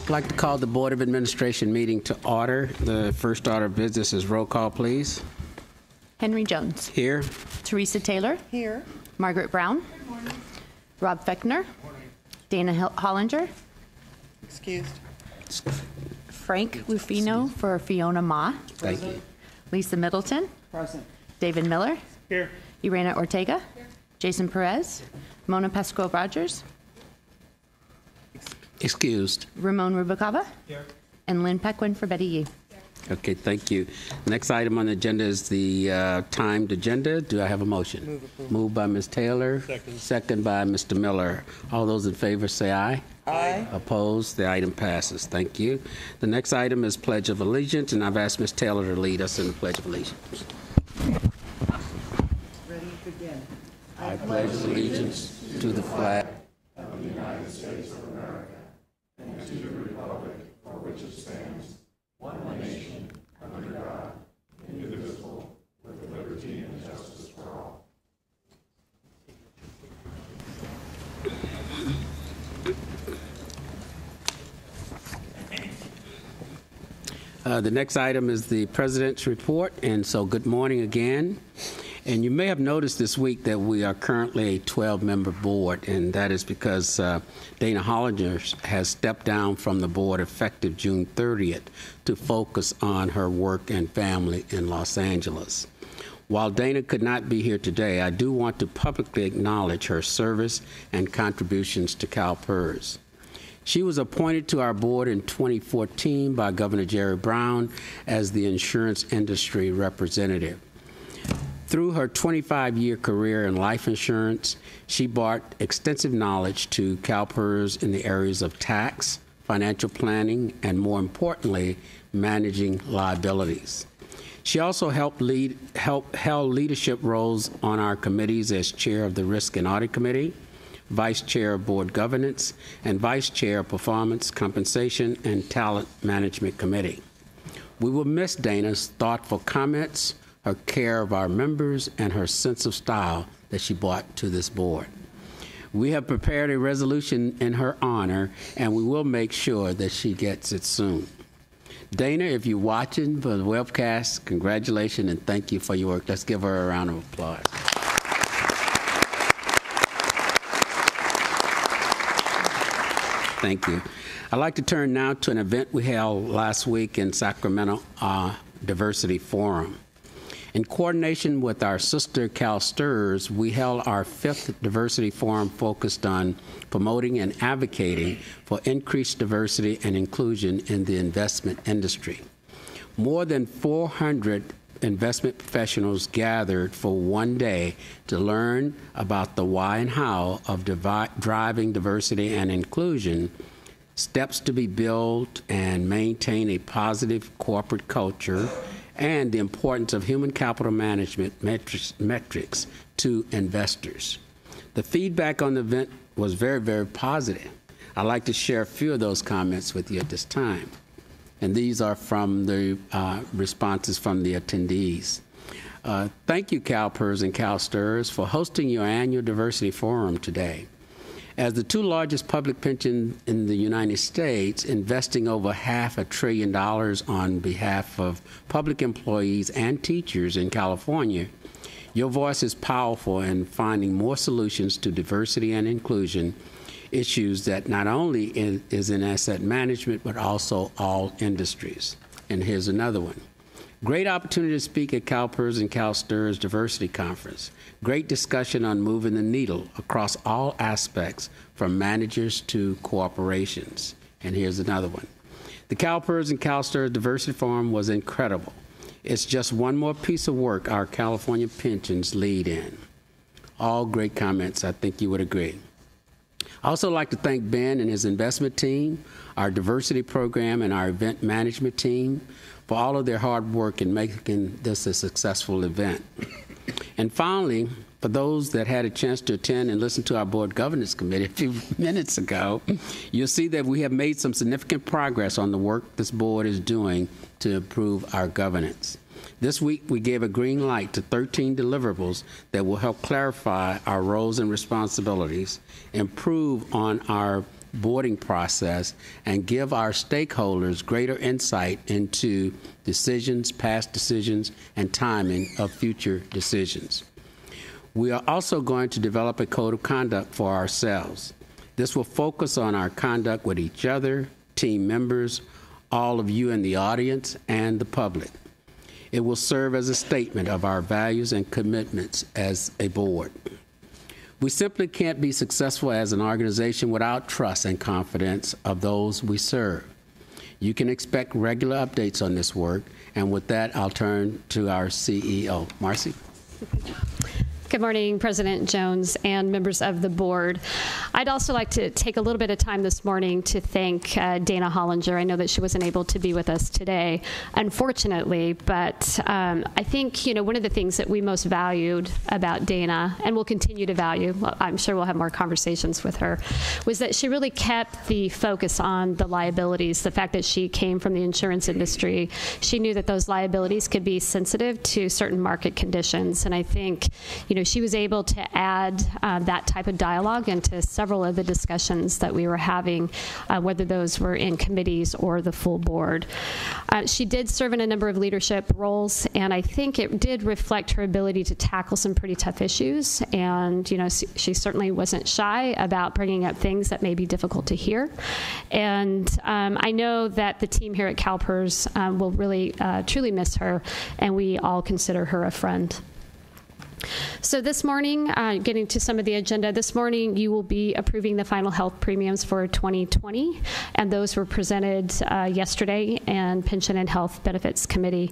I'd like to call the Board of Administration meeting to order. The first order of business is roll call, please. Henry Jones. Here. Teresa Taylor. Here. Margaret Brown. Good morning. Rob Fechner. Dana Hollinger. Excused. Frank Rufino for Fiona Ma. Thank you. Lisa Middleton. Present. David Miller. Here. Irena Ortega. Here. Jason Perez. Mona Pascual Rogers. Excused. Ramon Rubalcaba. Here. And Lynn Pequin for Betty Yee. Okay, thank you. Next item on the agenda is the timed agenda. Do I have a motion? Move approval. Moved by Ms. Taylor. Second. Second by Mr. Miller. All those in favor say aye. Aye. Opposed? The item passes. Thank you. The next item is Pledge of Allegiance, and I've asked Ms. Taylor to lead us in the Pledge of Allegiance. Ready, begin. I pledge allegiance to the flag the next item is the President's report, and so good morning again. And you may have noticed this week that we are currently a 12-member board, and that is because Dana Hollinger has stepped down from the board effective June 30th to focus on her work and family in Los Angeles. While Dana could not be here today, I do want to publicly acknowledge her service and contributions to CalPERS. She was appointed to our board in 2014 by Governor Jerry Brown as the insurance industry representative. Through her 25-year career in life insurance, she brought extensive knowledge to CalPERS in the areas of tax, financial planning, and more importantly, managing liabilities. She also held leadership roles on our committees as chair of the Risk and Audit Committee, Vice Chair of Board Governance, and Vice Chair of Performance, Compensation, and Talent Management Committee. We will miss Dana's thoughtful comments, her care of our members, and her sense of style that she brought to this board. We have prepared a resolution in her honor, and we will make sure that she gets it soon. Dana, if you're watching for the webcast, congratulations and thank you for your work. Let's give her a round of applause. Thank you. I'd like to turn now to an event we held last week in Sacramento, Diversity Forum. In coordination with our sister CalSTRS, we held our 5th Diversity Forum focused on promoting and advocating for increased diversity and inclusion in the investment industry. More than 400 investment professionals gathered for one day to learn about the why and how of driving diversity and inclusion, steps to be built and maintain a positive corporate culture, and the importance of human capital management metrics to investors. The feedback on the event was very, very positive. I'd like to share a few of those comments with you at this time. And these are from the responses from the attendees. Thank you, CalPERS and CalSTRS, for hosting your annual Diversity Forum today. As the 2 largest public pensions in the United States, investing over $500 billion on behalf of public employees and teachers in California, your voice is powerful in finding more solutions to diversity and inclusion issues that not only is in asset management, but also all industries. And here's another one. Great opportunity to speak at CalPERS and CalSTRS Diversity Conference. Great discussion on moving the needle across all aspects from managers to corporations. And here's another one. The CalPERS and CalSTRS Diversity Forum was incredible. It's just one more piece of work our California pensions lead in. All great comments. I think you would agree. I also like to thank Ben and his investment team, our diversity program, and our event management team for all of their hard work in making this a successful event. And finally, for those that had a chance to attend and listen to our Board Governance Committee a few minutes ago, you'll see that we have made some significant progress on the work this board is doing to improve our governance. This week, we gave a green light to 13 deliverables that will help clarify our roles and responsibilities, improve on our boarding process and give our stakeholders greater insight into decisions, past decisions, and timing of future decisions. We are also going to develop a code of conduct for ourselves. This will focus on our conduct with each other, team members, all of you in the audience, and the public. It will serve as a statement of our values and commitments as a board. We simply can't be successful as an organization without trust and confidence of those we serve. You can expect regular updates on this work, and with that, I'll turn to our CEO. Marcy? Good morning, President Jones and members of the board. I'd also like to take a little bit of time this morning to thank Dana Hollinger. I know that she wasn't able to be with us today, unfortunately, but I think, one of the things that we most valued about Dana, and will continue to value, I'm sure we'll have more conversations with her, was that she really kept the focus on the liabilities, the fact that she came from the insurance industry. She knew that those liabilities could be sensitive to certain market conditions, and I think, she was able to add that type of dialogue into several of the discussions that we were having, whether those were in committees or the full board. She did serve in a number of leadership roles, and I think it did reflect her ability to tackle some pretty tough issues. And, she certainly wasn't shy about bringing up things that may be difficult to hear. And I know that the team here at CalPERS will really, truly miss her, and we all consider her a friend. So this morning, getting to some of the agenda, this morning you will be approving the final health premiums for 2020, and those were presented yesterday in Pension and Health Benefits Committee.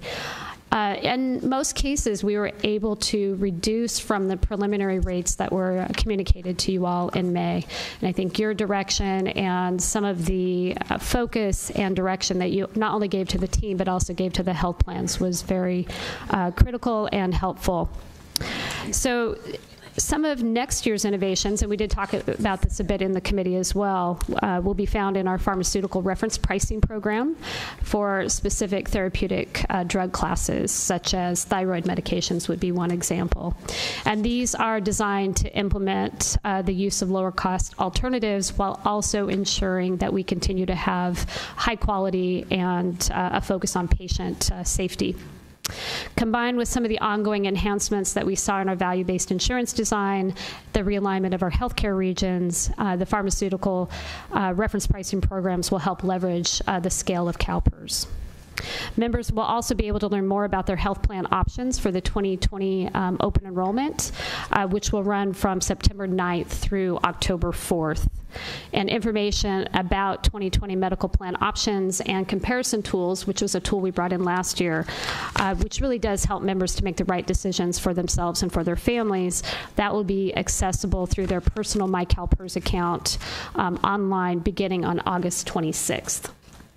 In most cases, we were able to reduce from the preliminary rates that were communicated to you all in May. And I think your direction and some of the focus and direction that you not only gave to the team, but also gave to the health plans was very critical and helpful. So some of next year's innovations, and we did talk about this a bit in the committee as well, will be found in our pharmaceutical reference pricing program for specific therapeutic drug classes, such as thyroid medications would be one example. And these are designed to implement the use of lower cost alternatives while also ensuring that we continue to have high quality and a focus on patient safety. Combined with some of the ongoing enhancements that we saw in our value-based insurance design, the realignment of our healthcare regions, the pharmaceutical reference pricing programs will help leverage the scale of CalPERS. Members will also be able to learn more about their health plan options for the 2020 open enrollment, which will run from September 9th through October 4th. And information about 2020 medical plan options and comparison tools, which was a tool we brought in last year, which really does help members to make the right decisions for themselves and for their families. That will be accessible through their personal MyCalPERS account online beginning on August 26th.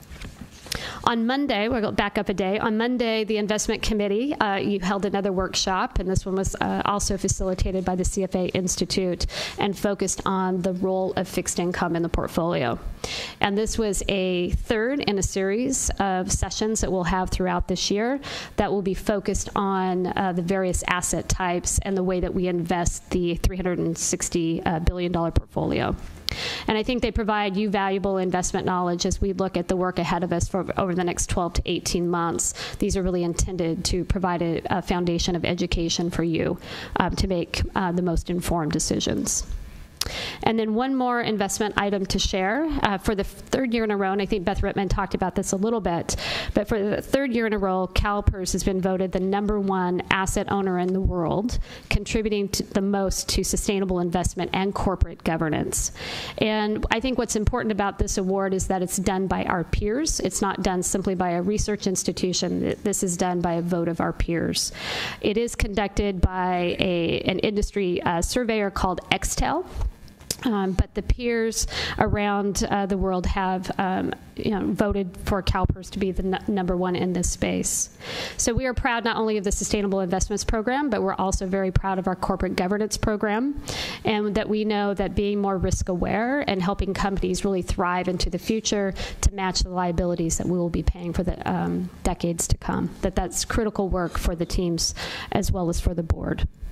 On Monday, we'll go back up a day. On Monday, the Investment Committee, you held another workshop, and this one was also facilitated by the CFA Institute and focused on the role of fixed income in the portfolio. And this was a third in a series of sessions that we'll have throughout this year that will be focused on the various asset types and the way that we invest the $360 billion portfolio. And I think they provide you valuable investment knowledge as we look at the work ahead of us for over the next 12 to 18 months. These are really intended to provide a foundation of education for you to make the most informed decisions. And then one more investment item to share. For the third year in a row, and I think Beth Rittman talked about this a little bit, but for the third year in a row, CalPERS has been voted the #1 asset owner in the world, contributing the most to sustainable investment and corporate governance. And I think what's important about this award is that it's done by our peers. It's not done simply by a research institution. This is done by a vote of our peers. It is conducted by an industry surveyor called Extel. But the peers around the world have voted for CalPERS to be the #1 in this space. So we are proud not only of the Sustainable Investments Program, but we're also very proud of our corporate governance program, and that we know that being more risk aware and helping companies really thrive into the future to match the liabilities that we will be paying for the decades to come, that's critical work for the teams as well as for the board.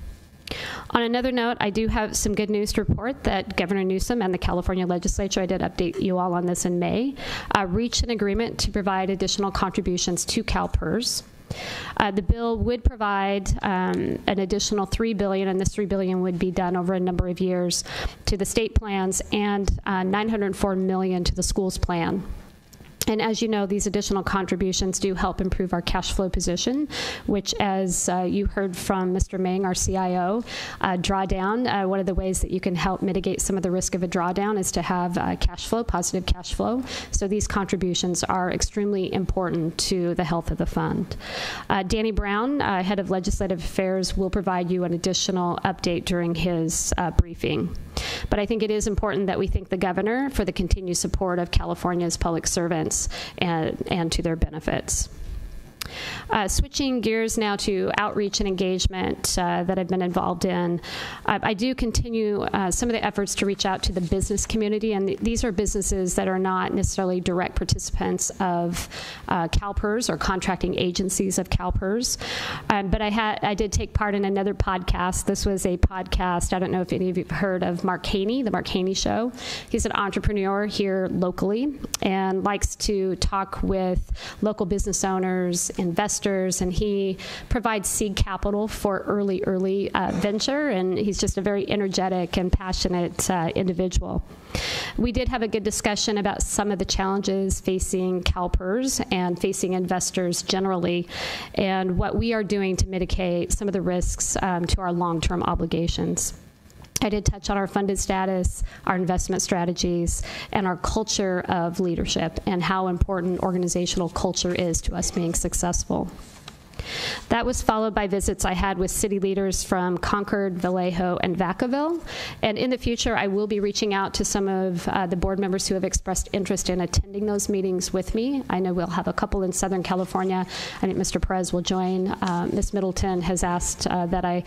On another note, I do have some good news to report that Governor Newsom and the California legislature, I did update you all on this in May, reached an agreement to provide additional contributions to CalPERS. The bill would provide an additional $3 billion, and this $3 billion would be done over a number of years to the state plans and $904 million to the schools plan. And as you know, these additional contributions do help improve our cash flow position, which, as you heard from Mr. Meng, our CIO, drawdown, one of the ways that you can help mitigate some of the risk of a drawdown is to have cash flow, positive cash flow. So these contributions are extremely important to the health of the fund. Danny Brown, head of legislative affairs, will provide you an additional update during his briefing. But I think it is important that we thank the governor for the continued support of California's public servants and to their benefits. Switching gears now to outreach and engagement that I've been involved in, I do continue some of the efforts to reach out to the business community, and these are businesses that are not necessarily direct participants of CalPERS or contracting agencies of CalPERS. But I did take part in another podcast. This was a podcast, I don't know if any of you have heard of Mark Haney, The Mark Haney Show. He's an entrepreneur here locally and likes to talk with local business owners, investors, and he provides seed capital for early venture, and he's just a very energetic and passionate individual. We did have a good discussion about some of the challenges facing CalPERS and facing investors generally, and what we are doing to mitigate some of the risks to our long-term obligations. I did touch on our funded status, our investment strategies, and our culture of leadership and how important organizational culture is to us being successful. That was followed by visits I had with city leaders from Concord, Vallejo, and Vacaville. And in the future, I will be reaching out to some of the board members who have expressed interest in attending those meetings with me. I know we'll have a couple in Southern California. I think Mr. Perez will join. Ms. Middleton has asked that I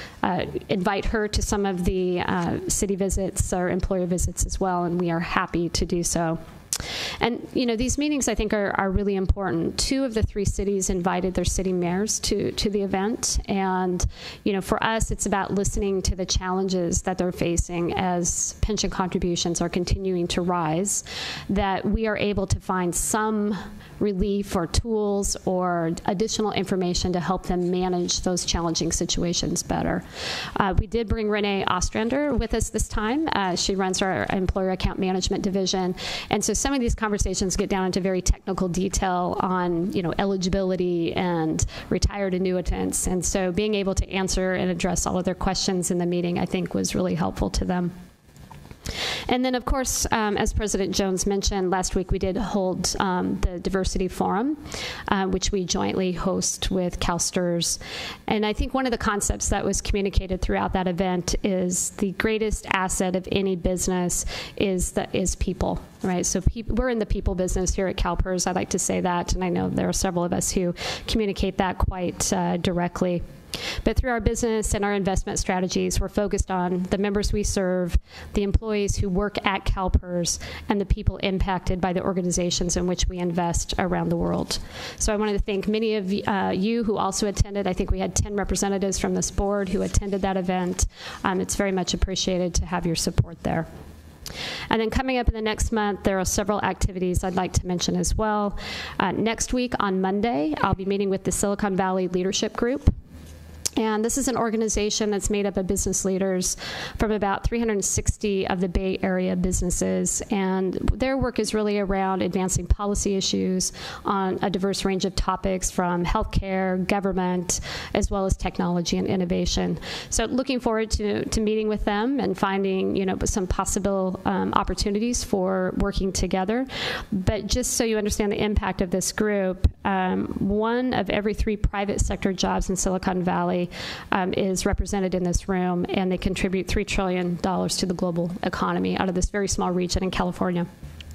invite her to some of the city visits or employer visits as well, and we are happy to do so. And, you know, these meetings, I think, are really important. 2 of the 3 cities invited their city mayors to the event. And, you know, for us, it's about listening to the challenges that they're facing as pension contributions are continuing to rise, that we are able to find some relief or tools or additional information to help them manage those challenging situations better. We did bring Renee Ostrander with us this time. She runs our employer account management division. And so some of these conversations get down into very technical detail on, you know, eligibility and retired annuitants. And so being able to answer and address all of their questions in the meeting, I think, was really helpful to them. And then, of course, as President Jones mentioned, last week we did hold the Diversity Forum, which we jointly host with CalSTRS. And I think one of the concepts that was communicated throughout that event is the greatest asset of any business is people, right? So we're in the people business here at CalPERS. I like to say that, and I know there are several of us who communicate that quite directly. But through our business and our investment strategies, we're focused on the members we serve, the employees who work at CalPERS, and the people impacted by the organizations in which we invest around the world. So I wanted to thank many of you who also attended. I think we had 10 representatives from this board who attended that event. It's very much appreciated to have your support there. And then coming up in the next month, there are several activities I'd like to mention as well. Next week on Monday, I'll be meeting with the Silicon Valley Leadership Group. And this is an organization that's made up of business leaders from about 360 of the Bay Area businesses. And their work is really around advancing policy issues on a diverse range of topics from healthcare, government, as well as technology and innovation. So looking forward to meeting with them and finding, you know, some possible opportunities for working together. But just so you understand the impact of this group, 1 of every 3 private sector jobs in Silicon Valley is represented in this room, and they contribute $3 trillion to the global economy out of this very small region in California.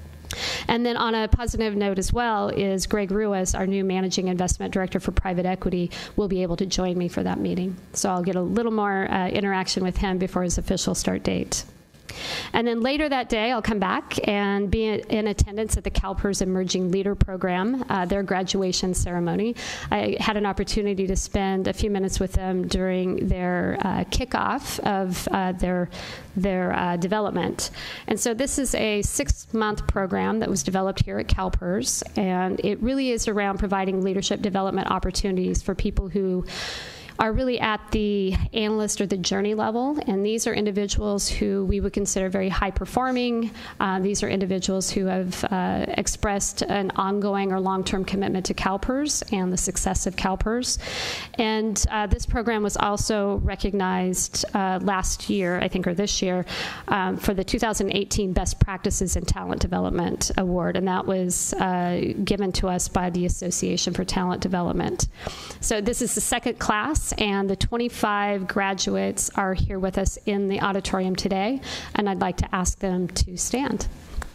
And then on a positive note as well is Greg Ruiz, our new Managing Investment Director for Private Equity, will be able to join me for that meeting. So I'll get a little more interaction with him before his official start date. And then later that day, I'll come back and be in attendance at the CalPERS Emerging Leader Program, their graduation ceremony. I had an opportunity to spend a few minutes with them during their kickoff of their development. And so this is a 6-month program that was developed here at CalPERS, and it really is around providing leadership development opportunities for people who are really at the analyst or the journey level, and these are individuals who we would consider very high performing. These are individuals who have expressed an ongoing or long-term commitment to CalPERS and the success of CalPERS. And this program was also recognized last year, I think, or this year, for the 2018 Best Practices in Talent Development Award, and that was given to us by the Association for Talent Development. So this is the second class, and the 25 graduates are here with us in the auditorium today, and I'd like to ask them to stand.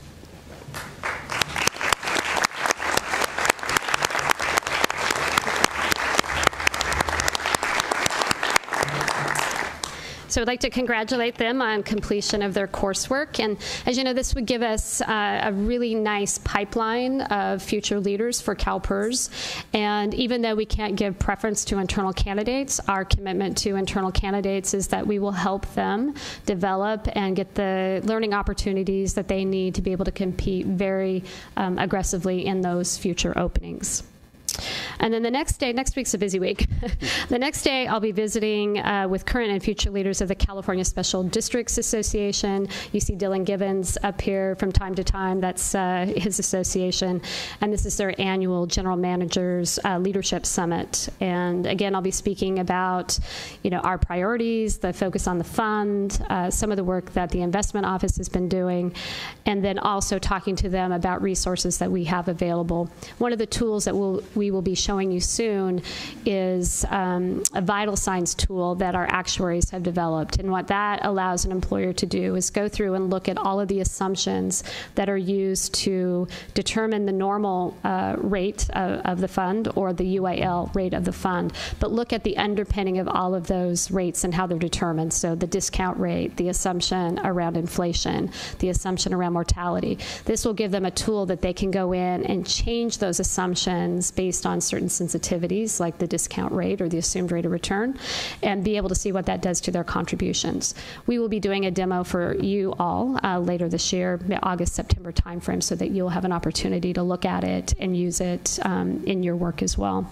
So I'd like to congratulate them on completion of their coursework. And as you know, this would give us a really nice pipeline of future leaders for CalPERS. And even though we can't give preference to internal candidates, our commitment to internal candidates is that we will help them develop and get the learning opportunities that they need to be able to compete very aggressively in those future openings. And then the next day, next week's a busy week. The next day, I'll be visiting with current and future leaders of the California Special Districts Association. You see Dylan Gibbons up here from time to time. That's his association. And this is their annual General Managers Leadership Summit. And again, I'll be speaking about, our priorities, the focus on the fund, some of the work that the investment office has been doing, and then also talking to them about resources that we have available. One of the tools that we will be showing you soon is a vital signs tool that our actuaries have developed. And what that allows an employer to do is go through and look at all of the assumptions that are used to determine the normal rate of the fund or the UIL rate of the fund, but look at the underpinning of all of those rates and how they're determined. So the discount rate, the assumption around inflation, the assumption around mortality. This will give them a tool that they can go in and change those assumptions based on certain sensitivities like the discount rate or the assumed rate of return, and be able to see what that does to their contributions. We will be doing a demo for you all later this year, August, September timeframe, so that you'll have an opportunity to look at it and use it in your work as well.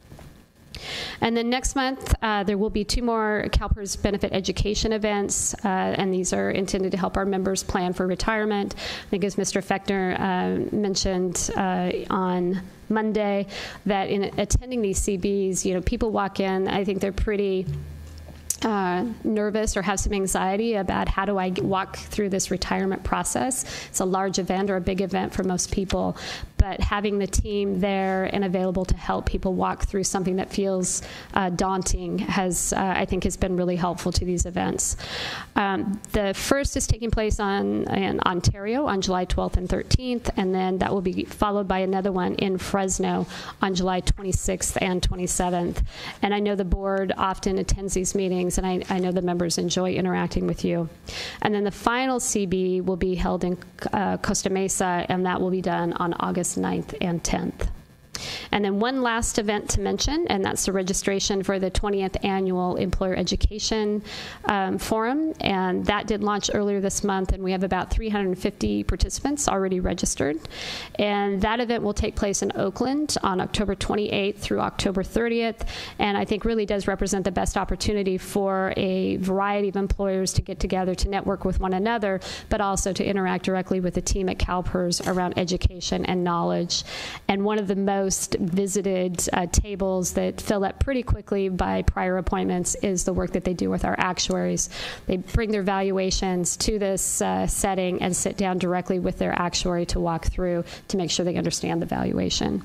And then next month, there will be 2 more CalPERS benefit education events, and these are intended to help our members plan for retirement. I think as Mr. Fechner mentioned on Monday, that in attending these CBs, people walk in, I think they're pretty nervous or have some anxiety about how do I walk through this retirement process. It's a large event or a big event for most people, but having the team there and available to help people walk through something that feels daunting has, I think, has been really helpful to these events. The first is taking place in Ontario on July 12th and 13th, and then that will be followed by another one in Fresno on July 26th and 27th. And I know the board often attends these meetings, and I know the members enjoy interacting with you. And then the final CB will be held in Costa Mesa, and that will be done on August 9th and 10th. And then one last event to mention, and that's the registration for the 20th Annual Employer Education Forum. And that did launch earlier this month, and we have about 350 participants already registered. And that event will take place in Oakland on October 28th through October 30th, and I think really does represent the best opportunity for a variety of employers to get together to network with one another, but also to interact directly with the team at CalPERS around education and knowledge. And one of the most visited tables that fill up pretty quickly by prior appointments is the work that they do with our actuaries. They bring their valuations to this setting and sit down directly with their actuary to walk through to make sure they understand the valuation.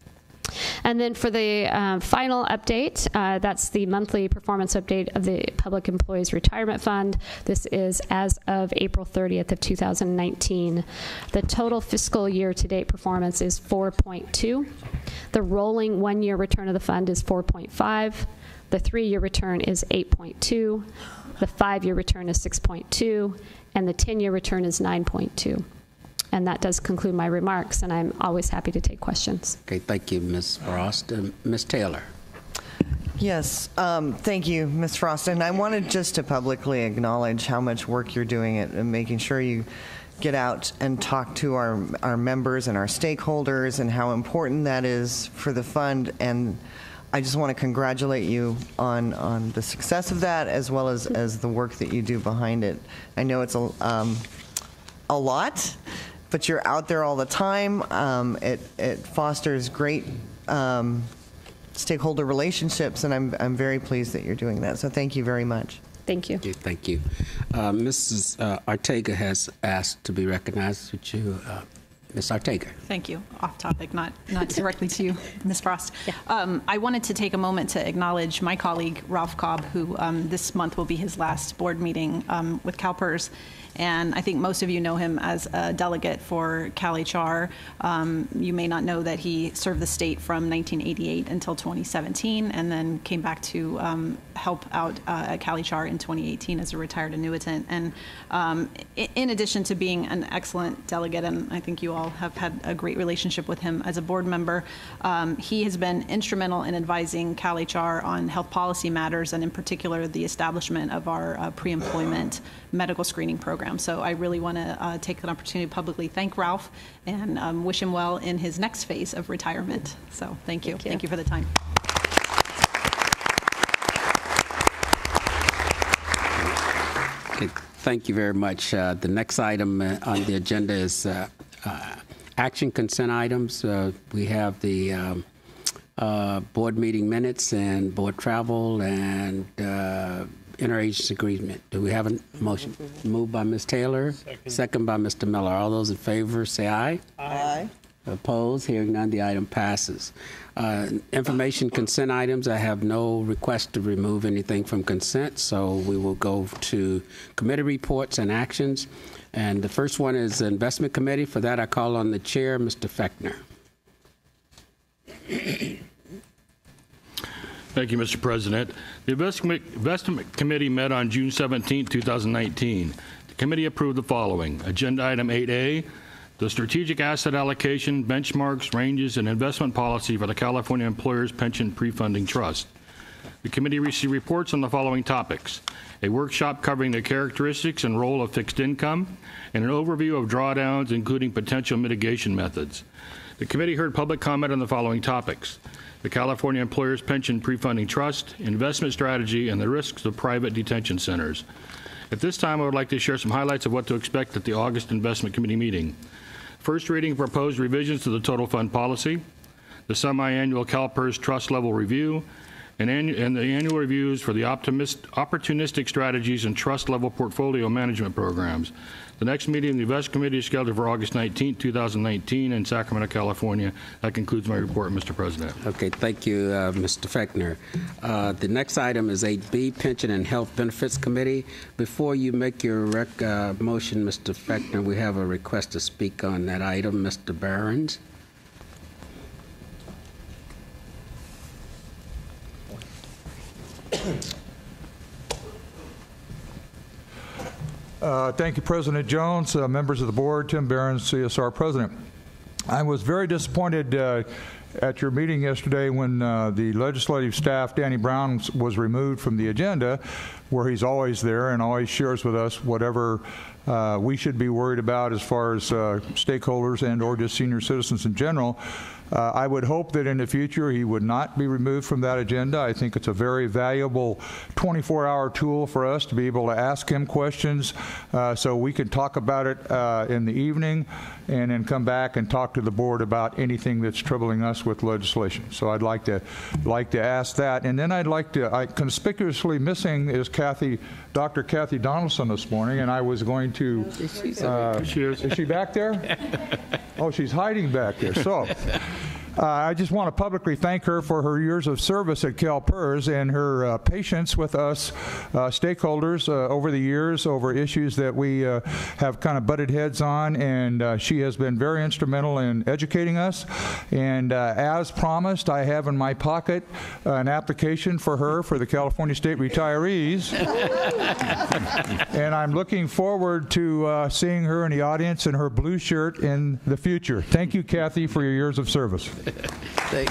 And then for the final update, that's the monthly performance update of the Public Employees Retirement Fund. This is as of April 30th of 2019. The total fiscal year-to-date performance is 4.2. The rolling one-year return of the fund is 4.5. The 3-year return is 8.2. The 5-year return is 6.2. And the 10-year return is 9.2. And that does conclude my remarks, and I'm always happy to take questions. Okay, thank you, Ms. Frost. Ms. Taylor. Yes, thank you, Ms. Frost. And I wanted just to publicly acknowledge how much work you're doing at making sure you get out and talk to our members and our stakeholders and how important that is for the fund. And I just want to congratulate you on the success of that, as well as the work that you do behind it. I know it's a lot, but you're out there all the time. It fosters great stakeholder relationships, and I'm very pleased that you're doing that. So thank you very much. Thank you. Okay, thank you. Mrs. Ortega has asked to be recognized. Would you, Ms. Ortega? Thank you. Off topic, not directly to you, Ms. Frost. Yeah. I wanted to take a moment to acknowledge my colleague, Ralph Cobb, who this month will be his last board meeting with CalPERS. And I think most of you know him as a delegate for CalHR. You may not know that he served the state from 1988 until 2017, and then came back to help out at CalHR in 2018 as a retired annuitant. And in addition to being an excellent delegate, and I think you all have had a great relationship with him as a board member, he has been instrumental in advising CalHR on health policy matters, and in particular the establishment of our pre-employment medical screening program. So I really want to take an opportunity to publicly thank Ralph and wish him well in his next phase of retirement. So thank you. Thank you for the time. Okay, thank you very much. The next item on the agenda is action consent items. We have the board meeting minutes and board travel and interagency agreement. Do we have a motion? Moved by Ms. Taylor, second by Mr. Miller. All those in favor say aye. Aye. Opposed? Hearing none, the item passes. Information consent items, I have no request to remove anything from consent, so we will go to committee reports and actions. And the first one is the Investment Committee. For that, I call on the chair, Mr. Fechner. Thank you, Mr. President. The Investment Committee met on June 17, 2019. The committee approved the following. Agenda item 8A, the strategic asset allocation, benchmarks, ranges, and investment policy for the California Employers Pension Pre-Funding Trust. The committee received reports on the following topics: a workshop covering the characteristics and role of fixed income, and an overview of drawdowns, including potential mitigation methods. The committee heard public comment on the following topics: the California Employers Pension Pre-Funding Trust, investment strategy, and the risks of private detention centers. At this time, I would like to share some highlights of what to expect at the August Investment Committee meeting. First reading of proposed revisions to the total fund policy, the semi-annual CalPERS trust level review, and the annual reviews for the opportunistic strategies and trust level portfolio management programs. The next meeting of the Investment Committee is scheduled for August 19, 2019 in Sacramento, California. That concludes my report, Mr. President. Okay, thank you, Mr. Fechner. The next item is 8B, Pension and Health Benefits Committee. Before you make your motion, Mr. Fechner, we have a request to speak on that item. Mr. Barons. Thank you, President Jones, members of the board, Tim Barron, CSR President. I was very disappointed at your meeting yesterday when the legislative staff, Danny Brown, was removed from the agenda, where he's always there and always shares with us whatever we should be worried about as far as stakeholders and or just senior citizens in general. I would hope that in the future he would not be removed from that agenda. I think it's a very valuable 24-hour tool for us to be able to ask him questions so we can talk about it in the evening and then come back and talk to the board about anything that's troubling us with legislation. So I'd like to ask that. And then I'd like to, conspicuously missing is Dr. Kathy Donaldson this morning, and I was going to, is she back there? Oh, she's hiding back there. So I just want to publicly thank her for her years of service at CalPERS and her patience with us stakeholders over the years over issues that we have kind of butted heads on, and she has been very instrumental in educating us. And as promised, I have in my pocket an application for her for the California State Retirees. And I'm looking forward to seeing her in the audience in her blue shirt in the future. Thank you, Kathy, for your years of service. Thank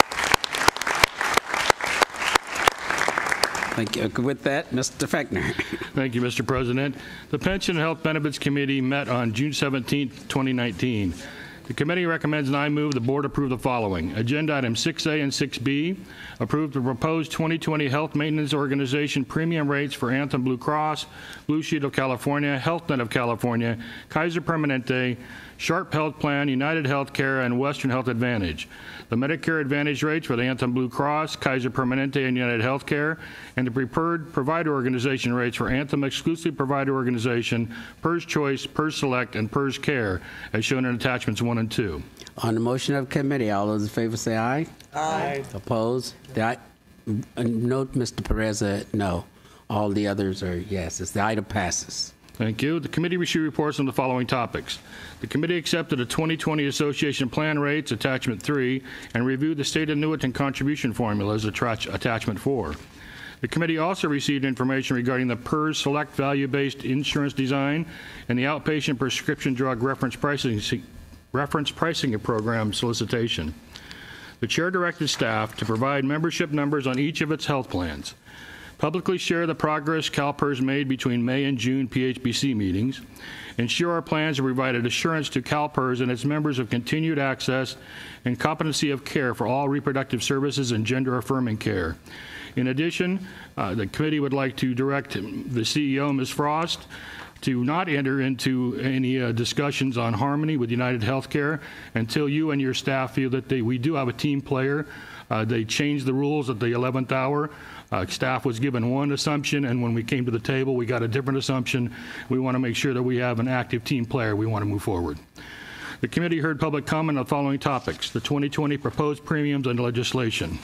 you. With that, Mr. Fechner. Thank you, Mr. President. The Pension and Health Benefits Committee met on June 17, 2019. The committee recommends and I move the board approve the following. Agenda items 6A and 6B, approve the proposed 2020 Health Maintenance Organization premium rates for Anthem Blue Cross, Blue Shield of California, HealthNet of California, Kaiser Permanente, Sharp Health Plan, United Healthcare, and Western Health Advantage. The Medicare Advantage rates for the Anthem Blue Cross, Kaiser Permanente, and United Healthcare, and the preferred provider organization rates for Anthem Exclusive Provider Organization, PERS Choice, PERS Select, and PERS Care, as shown in attachments 1 and 2. On the motion of committee, all those in favor say aye. Aye. Opposed? Note, Mr. Perez, no. All the others are yeses. The item passes. Thank you. The committee received reports on the following topics. The committee accepted the 2020 Association Plan Rates, Attachment 3, and reviewed the state annuitant contribution formulas, Attachment 4. The committee also received information regarding the PERS Select Value-Based Insurance Design and the Outpatient Prescription Drug Reference Pricing Program solicitation. The chair directed staff to provide membership numbers on each of its health plans, publicly share the progress CalPERS made between May and June PHBC meetings, ensure our plans have provided assurance to CalPERS and its members of continued access and competency of care for all reproductive services and gender-affirming care. In addition, the committee would like to direct the CEO, Ms. Frost, to not enter into any discussions on Harmony with United Healthcare until you and your staff feel that we do have a team player. They changed the rules at the 11th hour. Staff was given one assumption, and when we came to the table, we got a different assumption. We want to make sure that we have an active team player. We want to move forward. The committee heard public comment on the following topics: the 2020 proposed premiums and legislation.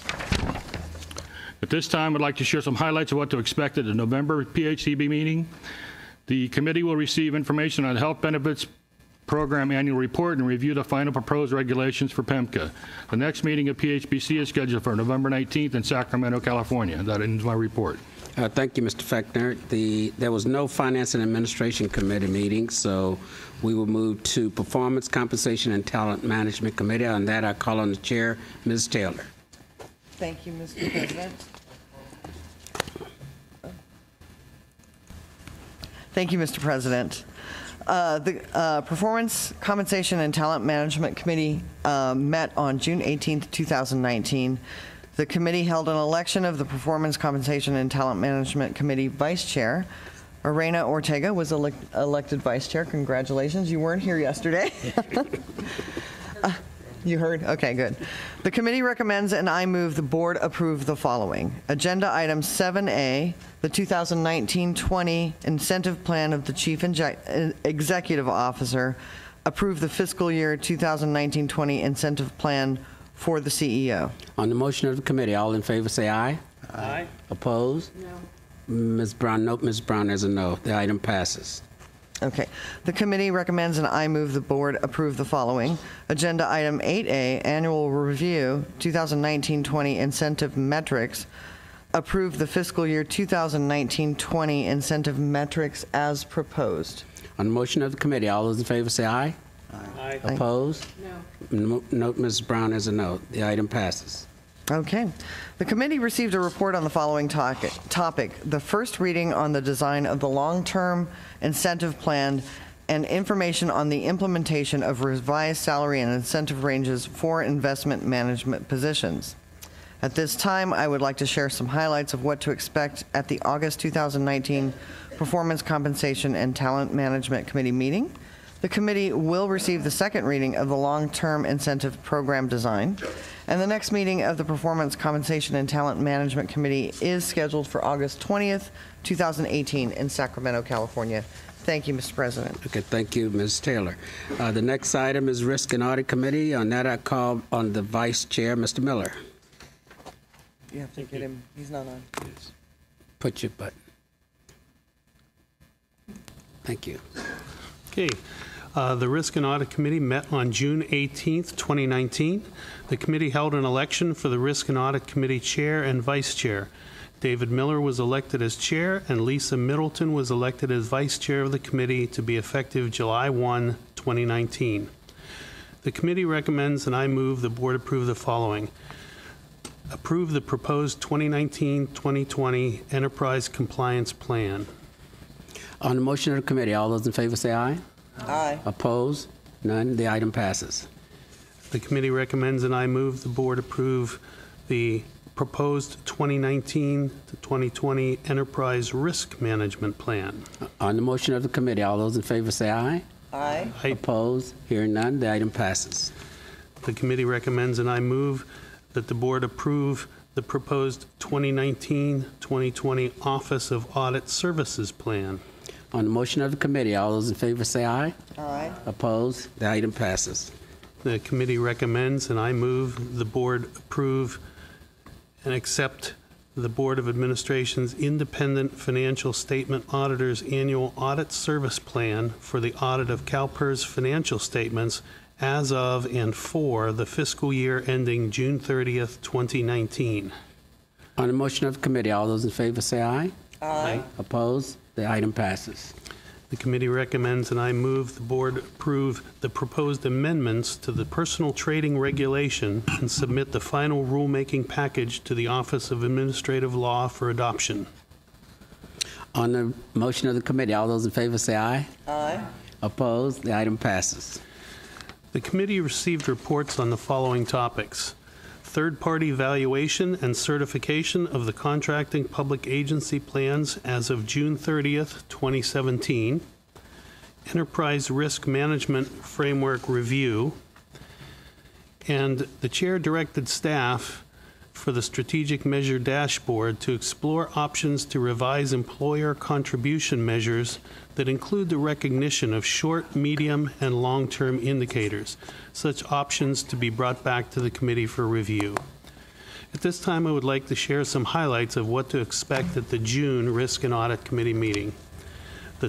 At this time, I'd like to share some highlights of what to expect at the November PHCB meeting. The committee will receive information on health benefits program annual report and review the final proposed regulations for PEMCA. The next meeting of PHBC is scheduled for November 19th in Sacramento, California. That ends my report. Thank you, Mr. Fechner. There was no Finance and Administration Committee meeting, so we will move to Performance, Compensation, and Talent Management Committee. On that, I call on the chair, Ms. Taylor. Thank you, Mr. President. Thank you, Mr. President. The Performance, Compensation, and Talent Management Committee met on June 18, 2019. The committee held an election of the Performance, Compensation, and Talent Management Committee Vice Chair. Arena Ortega was elected Vice Chair. Congratulations. You weren't here yesterday. You heard? Okay, good. The committee recommends and I move the board approve the following. Agenda item 7A, the 2019-20 incentive plan of the Chief Executive Officer, approve the fiscal year 2019-20 incentive plan for the CEO. On the motion of the committee, all in favor say aye. Aye. Opposed? No. Ms. Brown, nope, Ms. Brown has a no. The item passes. Okay. The committee recommends and I move the board approve the following. Agenda item 8A, annual review 2019-20 incentive metrics. Approve the fiscal year 2019-20 incentive metrics as proposed. On the motion of the committee, all those in favor say aye. Aye. Opposed? No. Note, Mrs. Brown has a no. The item passes. Okay. The committee received a report on the following topic: the first reading on the design of the long-term incentive plan and information on the implementation of revised salary and incentive ranges for investment management positions. At this time, I would like to share some highlights of what to expect at the August 2019 Performance, Compensation, and Talent Management Committee meeting. The committee will receive the second reading of the long-term incentive program design, and the next meeting of the Performance, Compensation, and Talent Management Committee is scheduled for August 20th, 2018 in Sacramento, California. Thank you, Mr. President. Okay, thank you, Ms. Taylor. The next item is Risk and Audit Committee. On that, I call on the Vice Chair, Mr. Miller. You have to get him. He's not on. Put your button. Thank you. Okay. The Risk and Audit Committee met on June 18th, 2019. The committee held an election for the Risk and Audit Committee Chair and Vice Chair. David Miller was elected as Chair, and Lisa Middleton was elected as Vice Chair of the committee to be effective July 1, 2019. The committee recommends and I move the board approve the following. Approve the proposed 2019-2020 Enterprise Compliance Plan. On the motion of the committee, all those in favor say aye. Aye. Opposed? None. The item passes. The committee recommends and I move the board approve the proposed 2019 to 2020 Enterprise Risk Management Plan. On the motion of the committee, all those in favor say aye. Aye. Opposed? Hearing none, the item passes. The committee recommends and I move that the board approve the proposed 2019-2020 Office of Audit Services Plan. On the motion of the committee, all those in favor say aye. Aye. Opposed? The item passes. The committee recommends and I move the board approve and accept the Board of Administration's Independent Financial Statement Auditor's Annual Audit Service Plan for the audit of CalPERS financial statements as of and for the fiscal year ending June 30th, 2019. On the motion of the committee, all those in favor say aye. Aye. Opposed? The item passes. The committee recommends and I move the board approve the proposed amendments to the personal trading regulation and submit the final rulemaking package to the Office of Administrative Law for adoption. On the motion of the committee, all those in favor say aye. Aye. Opposed? The item passes. The committee received reports on the following topics: third-party valuation and certification of the contracting public agency plans as of June 30th, 2017, enterprise risk management framework review, and the chair directed staff for the strategic measure dashboard to explore options to revise employer contribution measures that include the recognition of short, medium, and long-term indicators, such options to be brought back to the committee for review. At this time, I would like to share some highlights of what to expect at the June Risk and Audit Committee meeting. The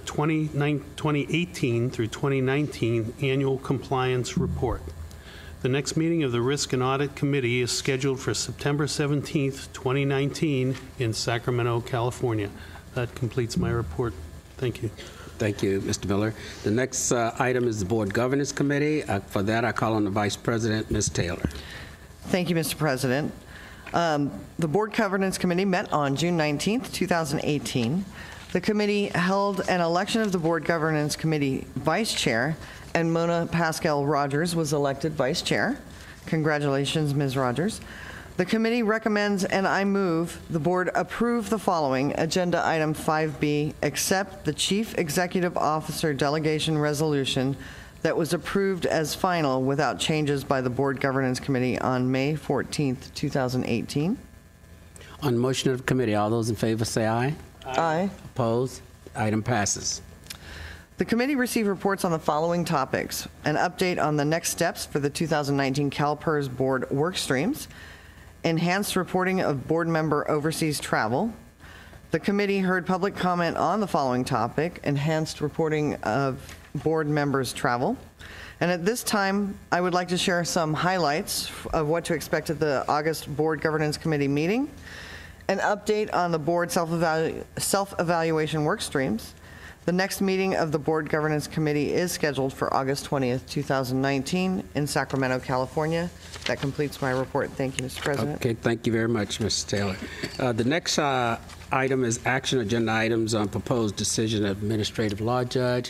2018 through 2019 Annual Compliance Report. The next meeting of the Risk and Audit Committee is scheduled for September 17th, 2019 in Sacramento, California. That completes my report. Thank you. Thank you, Mr. Miller. The next item is the Board Governance Committee. For that, I call on the Vice President, Ms. Taylor. Thank you, Mr. President. The Board Governance Committee met on June 19th, 2018. The committee held an election of the Board Governance Committee Vice Chair, and Mona Pascal Rogers was elected Vice Chair. Congratulations, Ms. Rogers. The committee recommends, and I move, the board approve the following. Agenda item 5B, accept the Chief Executive Officer delegation resolution that was approved as final without changes by the Board Governance Committee on May 14th, 2018. On the motion of the committee, all those in favor say aye. Aye. Opposed? Item passes. The committee received reports on the following topics: an update on the next steps for the 2019 CalPERS board work streams, enhanced reporting of board member overseas travel. The committee heard public comment on the following topic: enhanced reporting of board members' travel. And at this time, I would like to share some highlights of what to expect at the August Board Governance Committee meeting, an update on the board self-evaluation work streams. The next meeting of the Board Governance Committee is scheduled for August 20th, 2019 in Sacramento, California. That completes my report. Thank you, Mr. President. Okay, thank you very much, Mrs. Taylor. The next item is action agenda items on proposed decision of administrative law judge.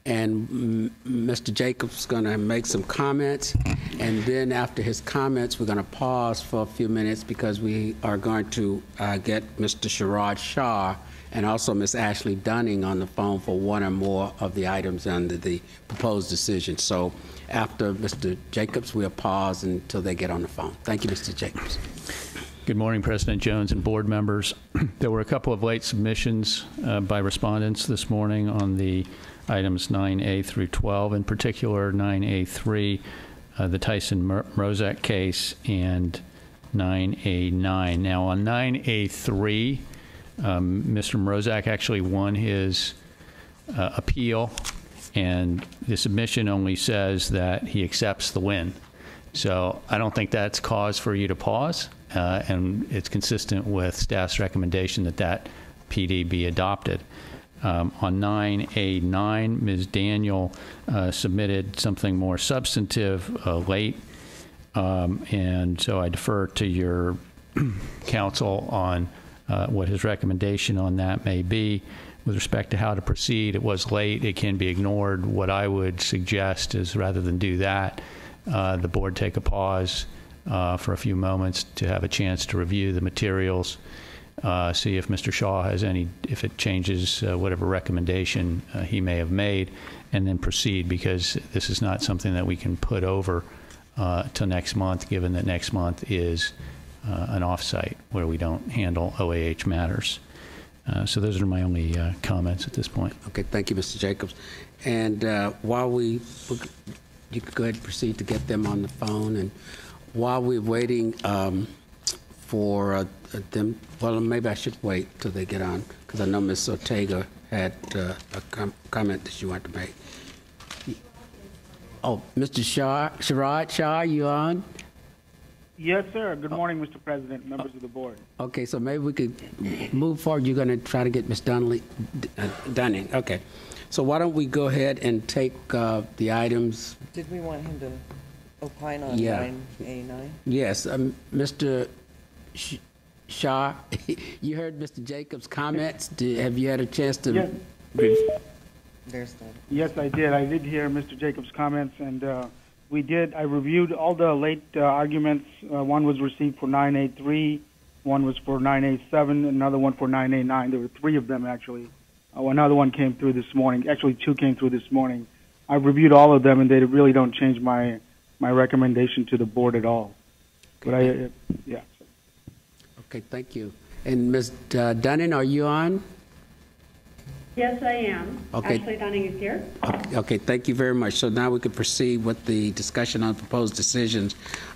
And Mr. Jacobs is going to make some comments. And then after his comments, we're going to pause for a few minutes because we are going to get Mr. Sharad Shah and also Ms. Ashley Dunning on the phone for one or more of the items under the proposed decision. So after Mr. Jacobs, we'll pause until they get on the phone. Thank you, Mr. Jacobs. Good morning, President Jones and board members. There were a couple of late submissions by respondents this morning on the items 9A through 12, in particular 9A3, the Tyson Mrozek case, and 9A9. Now, on 9A3, Mr. Mrozek actually won his appeal, and the submission only says that he accepts the win. So I don't think that's cause for you to pause, and it's consistent with staff's recommendation that that PD be adopted. On 9A9, Ms. Daniel submitted something more substantive late, and so I defer to your counsel on what his recommendation on that may be. With respect to how to proceed, it was late. It can be ignored. What I would suggest is, rather than do that, the board take a pause for a few moments to have a chance to review the materials, see if Mr. Shaw has any, if it changes whatever recommendation he may have made, and then proceed, because this is not something that we can put over till next month, given that next month is an offsite where we don't handle OAH matters. So those are my only comments at this point. Okay, thank you, Mr. Jacobs. And while you could go ahead and proceed to get them on the phone, and while we're waiting for them, well, maybe I should wait till they get on, because I know Ms. Ortega had a comment that she wanted to make. Oh, Mr. Sharad Shah, you on? Yes, sir. Good morning, Mr. President, members of the board. Okay, so maybe we could move forward. You're going to try to get Ms. Dunning. Okay. So why don't we go ahead and take the items. Did we want him to opine on Yeah. 9A9? Yes, Mr. Shah, you heard Mr. Jacobs' comments. Have you had a chance to? Yes. There's that. Yes, I did. I did hear Mr. Jacobs' comments, and I reviewed all the late arguments. One was received for 9A3, one was for 9A7, another one for 9A9. There were three of them, actually. Another one came through this morning. Actually, two came through this morning. I reviewed all of them, and they really don't change my recommendation to the board at all. But yeah. Okay, thank you. And Ms. Dunning, are you on? Yes, I am. Okay. Ashley Dunning is here. Okay, thank you very much. So now we can proceed with the discussion on proposed decisions.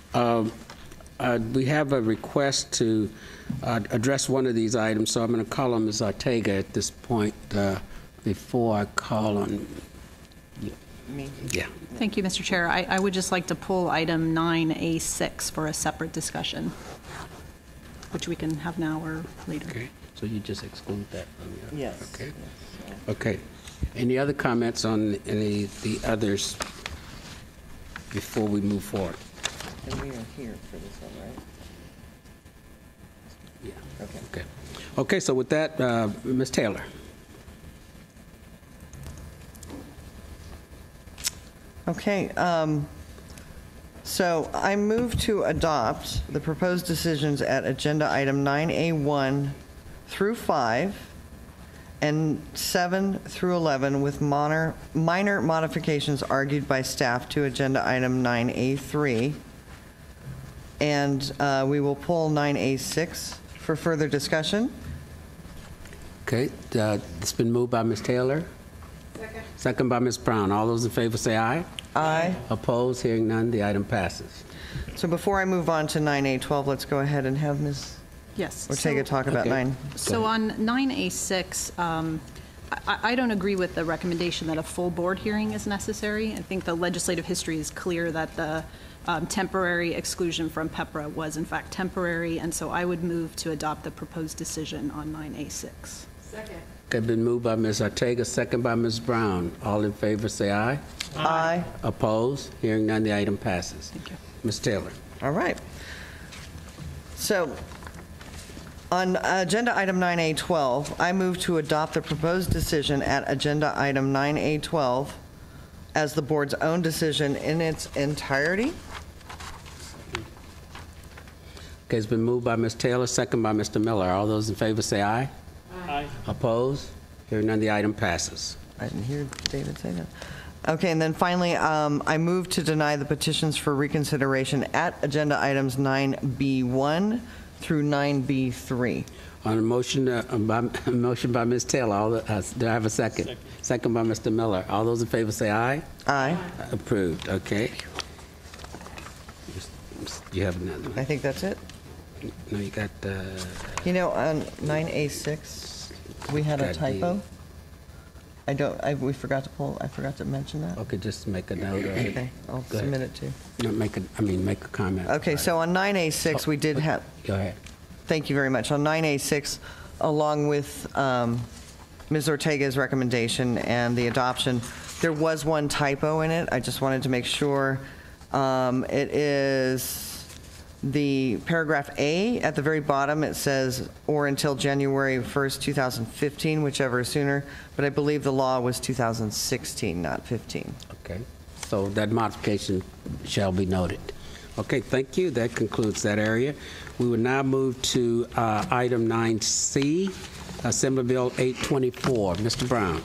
We have a request to address one of these items, so I'm going to call on Ms. Ortega at this point before I call on Me? Yeah. Thank you, Mr. Chair. I would just like to pull item 9A6 for a separate discussion, which we can have now or later. Okay, so you just exclude that from your... Yes. Okay. Yes. Okay. Any other comments on any of the others before we move forward? And we are here for this one, right? Yeah. Okay. Okay. Okay, so with that, Ms. Taylor. Okay, so I move to adopt the proposed decisions at agenda item 9A1 through 5 and 7 through 11 with minor modifications argued by staff to agenda item 9A3. And we will pull 9A6 for further discussion. Okay, it's been moved by Ms. Taylor. Second by Ms. Brown. All those in favor say aye. Aye. Opposed? Hearing none, the item passes. So before I move on to 9A12, let's go ahead and have Ms. Yes. Ortega talk about Okay. 9. So on 9A6, I don't agree with the recommendation that a full board hearing is necessary. I think the legislative history is clear that the temporary exclusion from PEPRA was in fact temporary, and so I would move to adopt the proposed decision on 9A6. Second. Okay, been moved by Ms. Ortega, second by Ms. Brown. All in favor say aye. Aye. Opposed? Hearing none, the item passes. Thank you. Ms. Taylor. All right. So on agenda item 9A12, I move to adopt the proposed decision at agenda item 9A12 as the board's own decision in its entirety. Okay, it's been moved by Ms. Taylor, second by Mr. Miller. All those in favor say aye. Aye. Opposed? Hearing none, the item passes. I didn't hear David say that. Okay, and then finally, I move to deny the petitions for reconsideration at agenda items 9B1 through 9B3. On a motion, motion by Ms. Taylor, do I have a second? Second by Mr. Miller. All those in favor say aye. Aye. Approved, okay. You have another one? I think that's it. No, you got, You know, on 9A6, we had a Got typo. I forgot to mention that. okay, just make a note of it. Okay, I'll Go ahead. submit it to. No, make a comment. Okay, so on 9A6, we did have, Go ahead. thank you very much. On 9A6, along with Ms. Ortega's recommendation and the adoption, there was one typo in it. I just wanted to make sure. It is the paragraph A at the very bottom. It says, or until January 1st, 2015, whichever is sooner. But I believe the law was 2016, not 15. Okay, so that modification shall be noted. Okay, thank you. That concludes that area. We will now move to item 9C, Assembly Bill 824. Mr. Brown.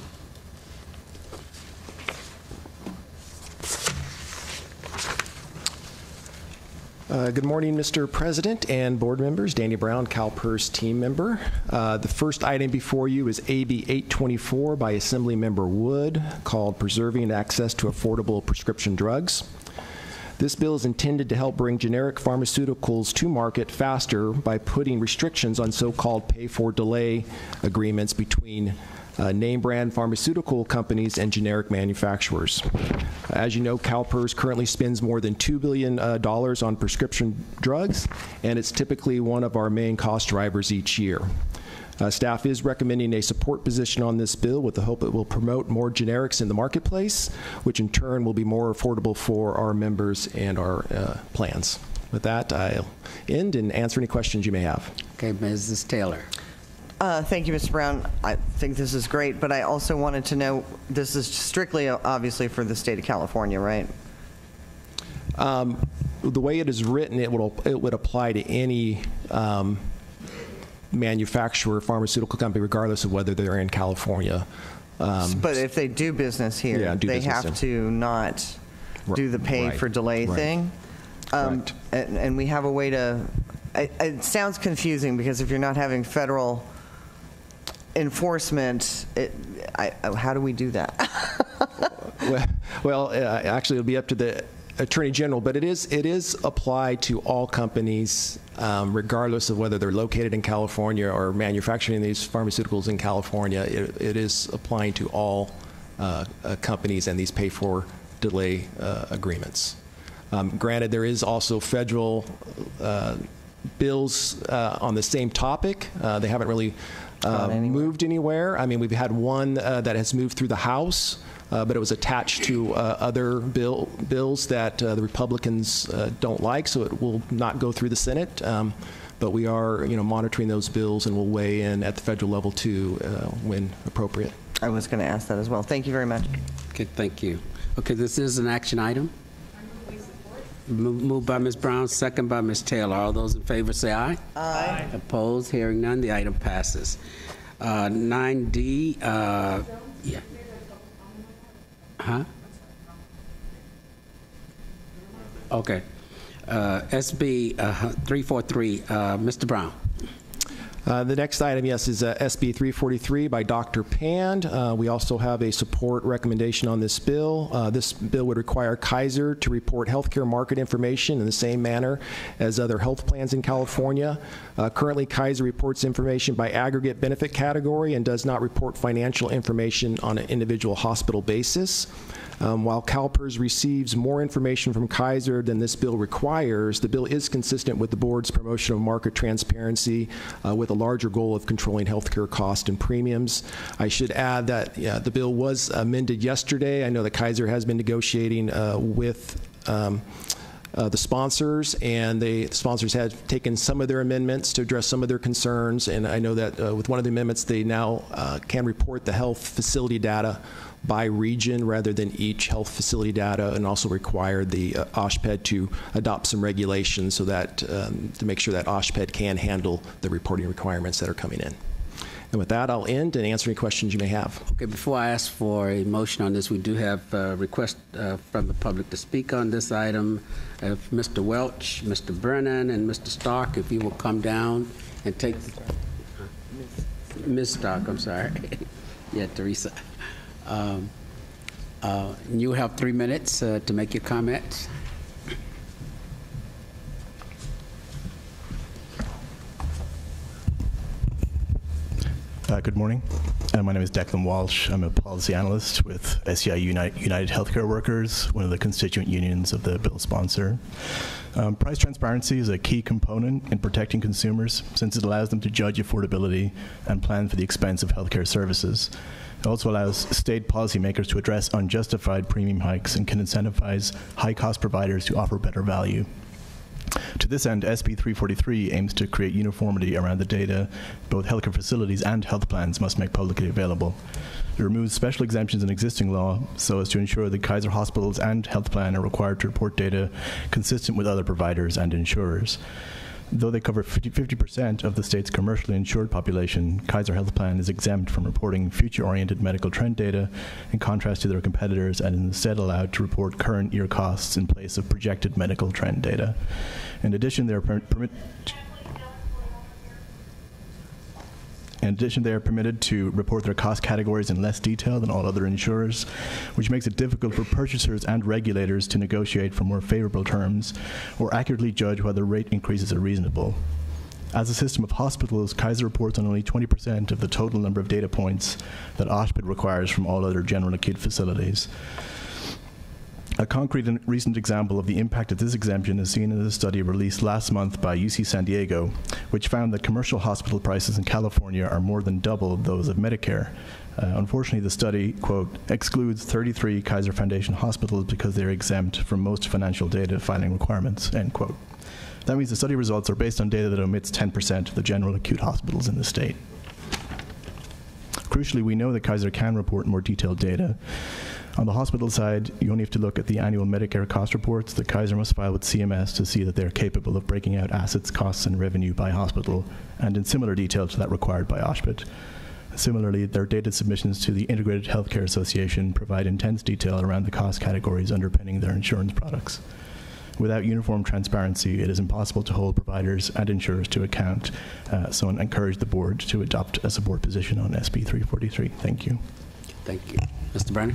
Good morning, Mr. President and board members. Danny Brown, CalPERS team member. The first item before you is AB 824 by Assemblymember Wood, called Preserving Access to Affordable Prescription Drugs. This bill is intended to help bring generic pharmaceuticals to market faster by putting restrictions on so-called pay-for-delay agreements between name brand pharmaceutical companies and generic manufacturers. As you know, CalPERS currently spends more than $2 billion on prescription drugs, and it's typically one of our main cost drivers each year. Staff is recommending a support position on this bill with the hope it will promote more generics in the marketplace, which in turn will be more affordable for our members and our plans. With that, I'll end and answer any questions you may have. Okay, Mrs. Taylor. Thank you, Mr. Brown. I think this is great, but I also wanted to know, this is strictly, obviously, for the state of California, right? The way it is written, it would apply to any manufacturer, pharmaceutical company, regardless of whether they're in California. But if they do business here, Yeah, do they business have in- to not do the pay Right, for delay right. thing. Correct. And we have a way to, it sounds confusing because if you're not having federal enforcement, how do we do that? Well, actually, it'll be up to the Attorney General, but it is applied to all companies, regardless of whether they're located in California or manufacturing these pharmaceuticals in California. It is applying to all companies and these pay-for-delay agreements. Granted, there is also federal bills on the same topic. They haven't really moved anywhere. I mean, we've had one that has moved through the House, but it was attached to other bills that the Republicans don't like, so it will not go through the Senate. But we are, monitoring those bills, and we'll weigh in at the federal level too when appropriate. I was going to ask that as well. Thank you very much. Okay, thank you. Okay, this is an action item. Moved by Ms. Brown, second by Ms. Taylor. All those in favor say aye. Aye. Opposed? Hearing none, the item passes. 9D, yeah. Huh? Okay. SB 343, Mr. Brown. The next item, yes, is SB 343 by Dr. Pand. We also have a support recommendation on this bill. This bill would require Kaiser to report healthcare market information in the same manner as other health plans in California. Currently, Kaiser reports information by aggregate benefit category and does not report financial information on an individual hospital basis. While CalPERS receives more information from Kaiser than this bill requires, the bill is consistent with the board's promotion of market transparency with a larger goal of controlling healthcare costs and premiums. I should add that the bill was amended yesterday. I know that Kaiser has been negotiating with the sponsors, and the sponsors have taken some of their amendments to address some of their concerns, and I know that with one of the amendments, they now can report the health facility data by region rather than each health facility data, and also required the OSHPD to adopt some regulations so that to make sure that OSHPD can handle the reporting requirements that are coming in. And with that, I'll end and answer any questions you may have. Okay, before I ask for a motion on this, we do have a request from the public to speak on this item. If Mr. Welch, Mr. Brennan, and Mr. Stark, if you will come down and take... Ms. Stark, I'm sorry. Yeah, Teresa. You have 3 minutes to make your comments. Good morning. My name is Declan Walsh. I'm a policy analyst with SEIU United Healthcare Workers, one of the constituent unions of the bill sponsor. Price transparency is a key component in protecting consumers since it allows them to judge affordability and plan for the expense of healthcare services. It also allows state policymakers to address unjustified premium hikes and can incentivize high-cost providers to offer better value. To this end, SB 343 aims to create uniformity around the data both healthcare facilities and health plans must make publicly available. It removes special exemptions in existing law so as to ensure that Kaiser hospitals and health plan are required to report data consistent with other providers and insurers. Though they cover 50% of the state's commercially insured population, Kaiser Health Plan is exempt from reporting future-oriented medical trend data in contrast to their competitors and instead allowed to report current year costs in place of projected medical trend data. In addition, they are permitted to report their cost categories in less detail than all other insurers, which makes it difficult for purchasers and regulators to negotiate for more favorable terms or accurately judge whether rate increases are reasonable. As a system of hospitals, Kaiser reports on only 20% of the total number of data points that OSPID requires from all other general acute facilities. A concrete and recent example of the impact of this exemption is seen in a study released last month by UC San Diego, which found that commercial hospital prices in California are more than double those of Medicare. Unfortunately, the study, quote, excludes 33 Kaiser Foundation hospitals because they're exempt from most financial data filing requirements, end quote. That means the study results are based on data that omits 10% of the general acute hospitals in the state. Crucially, we know that Kaiser can report more detailed data. On the hospital side, you only have to look at the annual Medicare cost reports that Kaiser must file with CMS to see that they're capable of breaking out assets, costs, and revenue by hospital, and in similar detail to that required by OSPID. Similarly, their data submissions to the Integrated Healthcare Association provide intense detail around the cost categories underpinning their insurance products. Without uniform transparency, it is impossible to hold providers and insurers to account, so I encourage the board to adopt a support position on SB 343. Thank you. Thank you. Mr. Brennan?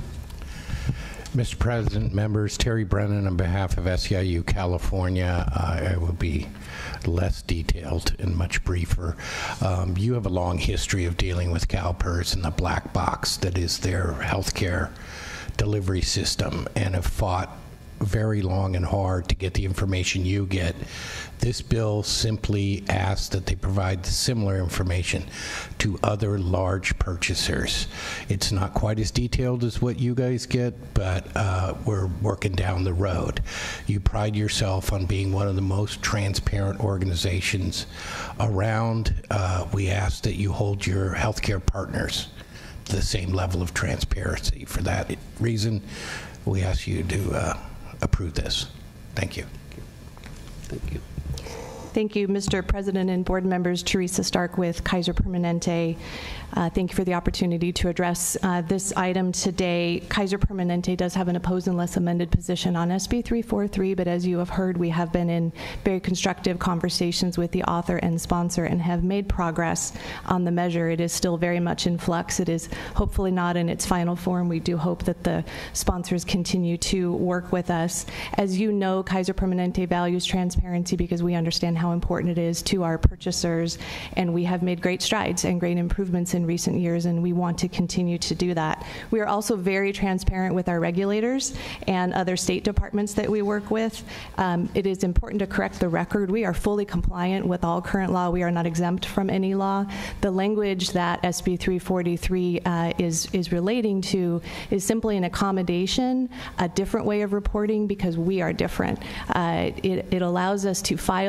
Mr. President, members, Terry Brennan on behalf of SEIU California. I will be less detailed and much briefer. You have a long history of dealing with CalPERS and the black box that is their healthcare delivery system and have fought very long and hard to get the information you get. This bill simply asks that they provide similar information to other large purchasers. It's not quite as detailed as what you guys get, but we're working down the road. You pride yourself on being one of the most transparent organizations around. We ask that you hold your healthcare partners to the same level of transparency. For that reason, we ask you to approve this. Thank you. Thank you. Thank you, Mr. President and board members. Teresa Stark with Kaiser Permanente. Thank you for the opportunity to address this item today. Kaiser Permanente does have an opposed unless amended position on SB 343, but as you have heard, we have been in very constructive conversations with the author and sponsor and have made progress on the measure. It is still very much in flux. It is hopefully not in its final form. We do hope that the sponsors continue to work with us. As you know, Kaiser Permanente values transparency because we understand how important it is to our purchasers, and we have made great strides and great improvements in recent years, and we want to continue to do that. We are also very transparent with our regulators and other state departments that we work with. It is important to correct the record. We are fully compliant with all current law. We are not exempt from any law. The language that SB 343 is relating to is simply an accommodation, a different way of reporting because we are different. It allows us to file information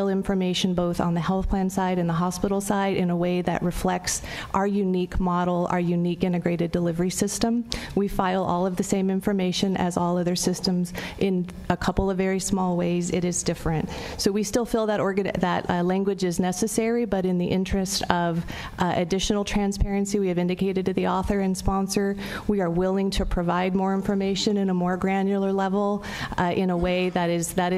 information both on the health plan side and the hospital side in a way that reflects our unique model, our unique integrated delivery system. We file all of the same information as all other systems. In a couple of very small ways, it is different. So we still feel that language is necessary, but in the interest of additional transparency, we have indicated to the author and sponsor we are willing to provide more information in a more granular level in a way that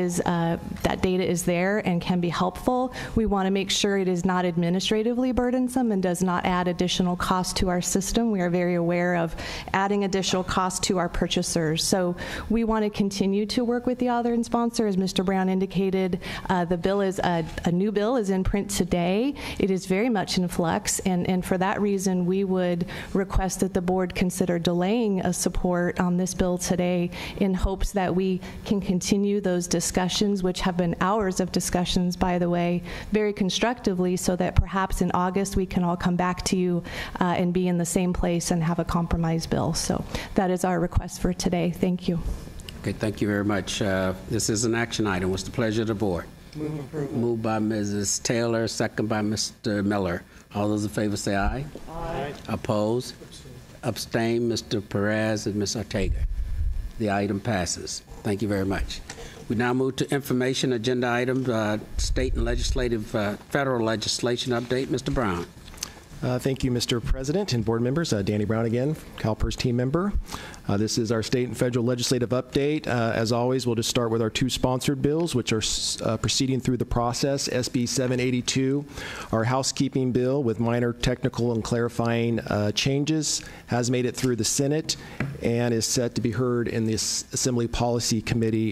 data is there and can be helpful. We want to make sure it is not administratively burdensome and does not add additional cost to our system. We are very aware of adding additional cost to our purchasers. So we want to continue to work with the author and sponsor. As Mr. Brown indicated, the bill is a new bill is in print today. It is very much in flux, and for that reason, we would request that the board consider delaying a support on this bill today in hopes that we can continue those discussions, which have been hours of discussions, by the way, very constructively, so that perhaps in August we can all come back to you and be in the same place and have a compromise bill. So that is our request for today. Thank you. Okay, thank you very much. This is an action item. What's the pleasure of the board? Move approval. Moved by Mrs. Taylor, second by Mr. Miller. All those in favor say aye. Aye. Opposed? Abstain, Mr. Perez and Ms. Ortega. The item passes. Thank you very much. We now move to information agenda item, state and legislative, federal legislation update. Mr. Brown. Thank you, Mr. President and board members. Danny Brown again, CalPERS team member. This is our state and federal legislative update. As always, we'll just start with our two sponsored bills, which are proceeding through the process. SB 782, our housekeeping bill with minor technical and clarifying changes, has made it through the Senate and is set to be heard in the Assembly Policy Committee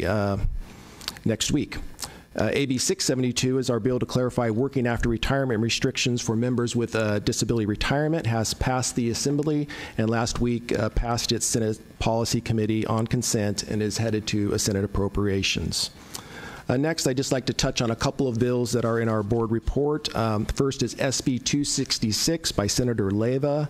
next week. AB 672 is our bill to clarify working after retirement restrictions for members with disability retirement, has passed the Assembly and last week passed its Senate Policy Committee on consent and is headed to a Senate Appropriations. Next, I'd just like to touch on a couple of bills that are in our board report. First is SB 266 by Senator Leyva.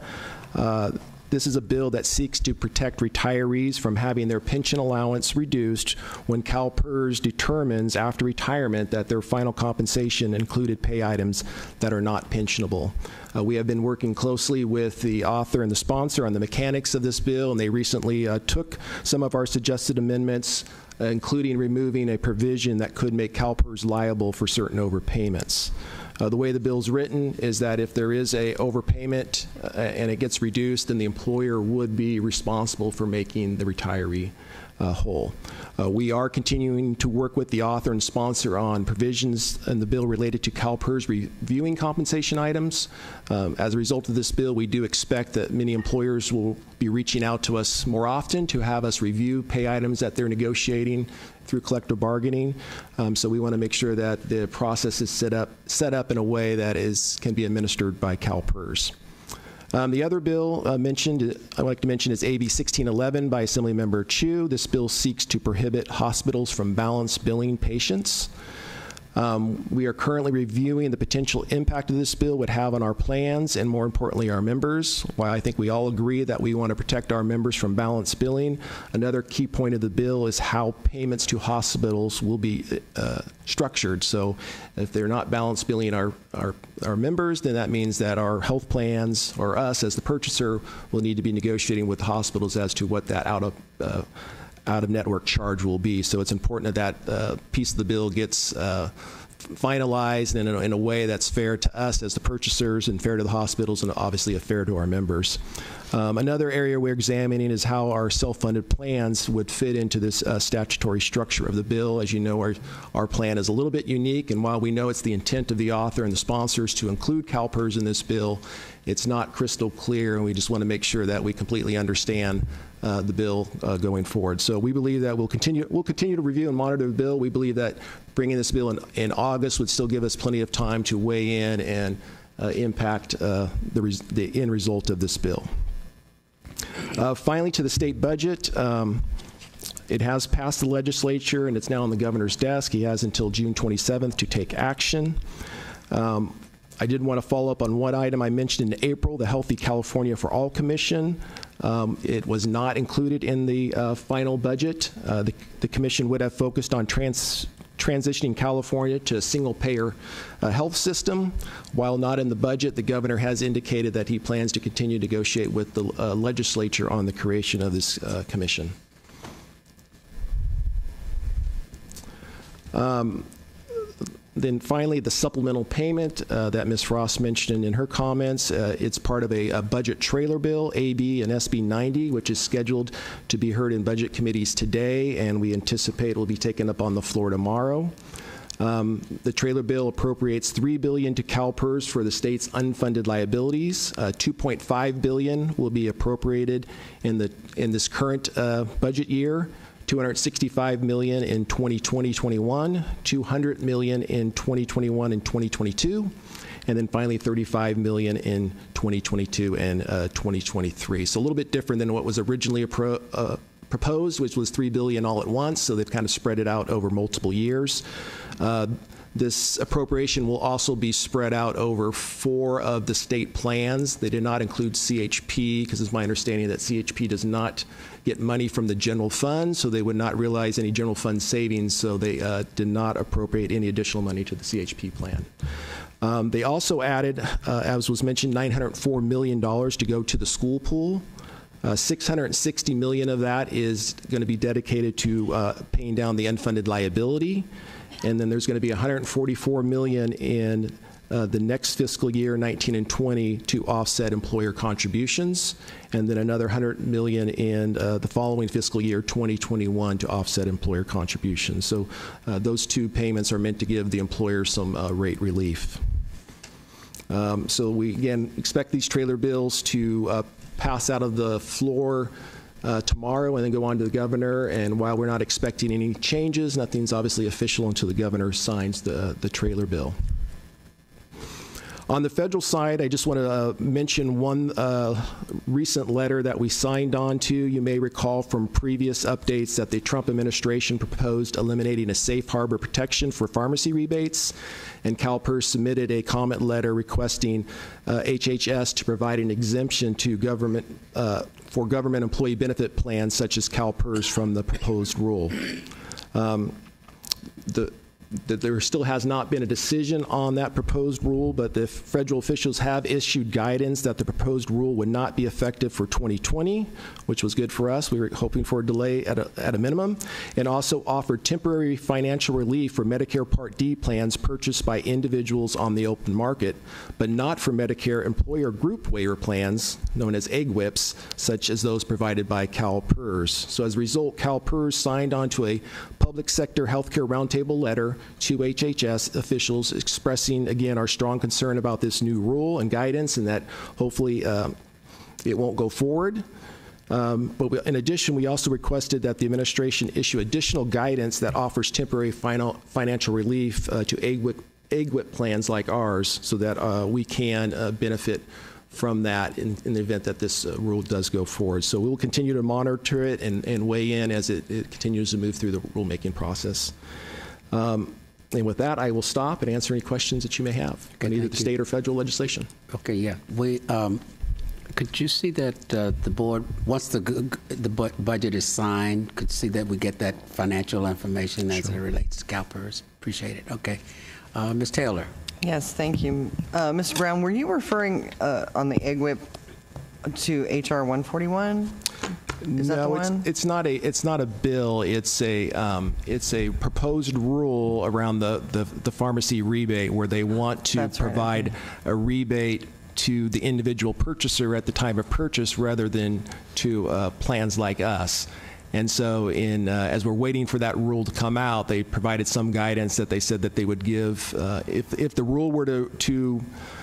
This is a bill that seeks to protect retirees from having their pension allowance reduced when CalPERS determines after retirement that their final compensation included pay items that are not pensionable. We have been working closely with the author and the sponsor on the mechanics of this bill, and they recently took some of our suggested amendments, including removing a provision that could make CalPERS liable for certain overpayments. The way the bill's written is that if there is a overpayment and it gets reduced, then the employer would be responsible for making the retiree whole. We are continuing to work with the author and sponsor on provisions in the bill related to CalPERS reviewing compensation items. As a result of this bill, we do expect that many employers will be reaching out to us more often to have us review pay items that they're negotiating through collective bargaining. So we want to make sure that the process is set up in a way that can be administered by CalPERS. The other bill I'd like to mention is AB 1611 by Assemblymember Chu. This bill seeks to prohibit hospitals from balance billing patients. We are currently reviewing the potential impact of this bill would have on our plans and, more importantly, our members. While I think we all agree that we want to protect our members from balance billing, another key point of the bill is how payments to hospitals will be structured. So if they're not balance billing our members, then that means that our health plans, or us as the purchaser, will need to be negotiating with the hospitals as to what that out-of-network charge will be. So it's important that that piece of the bill gets finalized in a way that's fair to us as the purchasers and fair to the hospitals and obviously fair to our members. Another area we're examining is how our self-funded plans would fit into this statutory structure of the bill. As you know, our plan is a little bit unique, and while we know it's the intent of the author and the sponsors to include CalPERS in this bill, it's not crystal clear, and we just want to make sure that we completely understand the bill going forward. So we believe that we'll continue to review and monitor the bill. We believe that bringing this bill in August would still give us plenty of time to weigh in and impact the end result of this bill. Finally, to the state budget. It has passed the legislature and it's now on the governor's desk. He has until June 27th to take action. I did want to follow up on one item I mentioned in April, the Healthy California for All Commission. It was not included in the final budget. The commission would have focused on transitioning California to a single-payer health system. While not in the budget, the governor has indicated that he plans to continue to negotiate with the legislature on the creation of this commission. Then finally, the supplemental payment that Ms. Frost mentioned in her comments. It's part of a budget trailer bill, AB and SB 90, which is scheduled to be heard in budget committees today, and we anticipate it will be taken up on the floor tomorrow. The trailer bill appropriates $3 billion to CalPERS for the state's unfunded liabilities. $2.5 billion will be appropriated in this current budget year. $265 million in 2020-21, $200 million in 2021 and 2022, and then finally $35 million in 2022 and 2023. So a little bit different than what was originally proposed, which was $3 billion all at once. So they've kind of spread it out over multiple years. This appropriation will also be spread out over 4 of the state plans. They did not include CHP because it's my understanding that CHP does not get money from the general fund, so they would not realize any general fund savings, so they did not appropriate any additional money to the CHP plan. They also added, as was mentioned, $904 million to go to the school pool. $660 million of that is going to be dedicated to paying down the unfunded liability. And then there's going to be $144 million in the next fiscal year, 19 and 20, to offset employer contributions, and then another $100 million in the following fiscal year, 2021, to offset employer contributions. So those 2 payments are meant to give the employer some rate relief. So we, again, expect these trailer bills to pass out of the floor tomorrow and then go on to the governor. And while we're not expecting any changes, nothing's obviously official until the governor signs the trailer bill. On the federal side, I just want to mention one recent letter that we signed on to. You may recall from previous updates that the Trump administration proposed eliminating a safe harbor protection for pharmacy rebates, and CalPERS submitted a comment letter requesting HHS to provide an exemption to government for government employee benefit plans such as CalPERS from the proposed rule. There still has not been a decision on that proposed rule, but the federal officials have issued guidance that the proposed rule would not be effective for 2020, which was good for us. We were hoping for a delay at a minimum, and also offered temporary financial relief for Medicare Part D plans purchased by individuals on the open market, but not for Medicare employer group waiver plans, known as AGWIPs, such as those provided by CalPERS. So as a result, CalPERS signed onto a public sector healthcare roundtable letter to HHS officials expressing, again, our strong concern about this new rule and guidance, and that hopefully it won't go forward. But in addition, we also requested that the administration issue additional guidance that offers temporary financial relief to AGWIP plans like ours, so that we can benefit from that in the event that this rule does go forward. So we will continue to monitor it and weigh in as it continues to move through the rulemaking process. And with that, I will stop and answer any questions that you may have on either the state or federal legislation. Okay, yeah. We could you see that the board, once the budget is signed, could see that we get that financial information as it relates to CalPERS? Appreciate it. Okay. Ms. Taylor. Yes, thank you. Mr. Brown, were you referring on the AGWIP to HR 141? Is that the one? It's not a bill. It's a proposed rule around the pharmacy rebate, where they want to provide a rebate to the individual purchaser at the time of purchase rather than to plans like us. And so as we're waiting for that rule to come out, they provided some guidance that they said that they would give, if the rule were to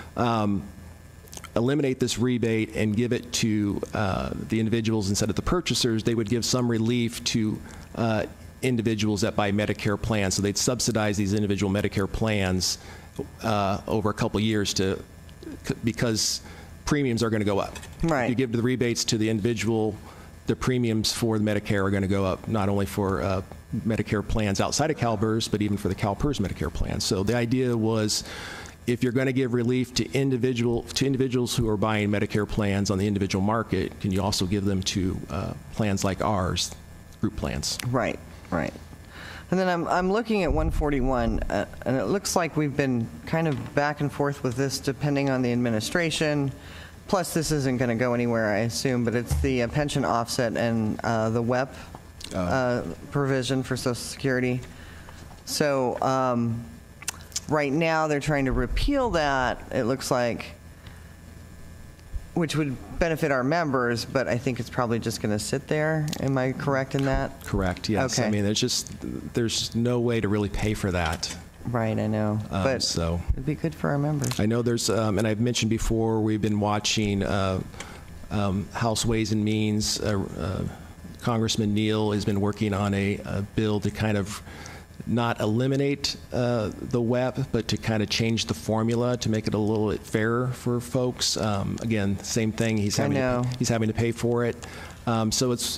eliminate this rebate and give it to the individuals instead of the purchasers, they would give some relief to individuals that buy Medicare plans. So they'd subsidize these individual Medicare plans over a couple of years because premiums are going to go up. Right. If you give the rebates to the individual, the premiums for the Medicare are going to go up, not only for Medicare plans outside of CalPERS, but even for the CalPERS Medicare plans. So the idea was, if you're going to give relief to individuals who are buying Medicare plans on the individual market, can you also give them to plans like ours, group plans? Right, right. And then I'm looking at 141, and it looks like we've been kind of back and forth with this depending on the administration. Plus, this isn't going to go anywhere, I assume, but it's the pension offset and the WEP provision for Social Security. So right now, they're trying to repeal that, it looks like, which would benefit our members, but I think it's probably just going to sit there. Am I correct in that? Correct, yes. Okay. I mean, there's no way to really pay for that. Right, I know. But so it'd be good for our members. I know there's, and I've mentioned before, we've been watching House Ways and Means. Congressman Neal has been working on a bill to kind of not eliminate the WEP, but to kind of change the formula to make it a little bit fairer for folks. Again, same thing. He's having to pay for it. So it's.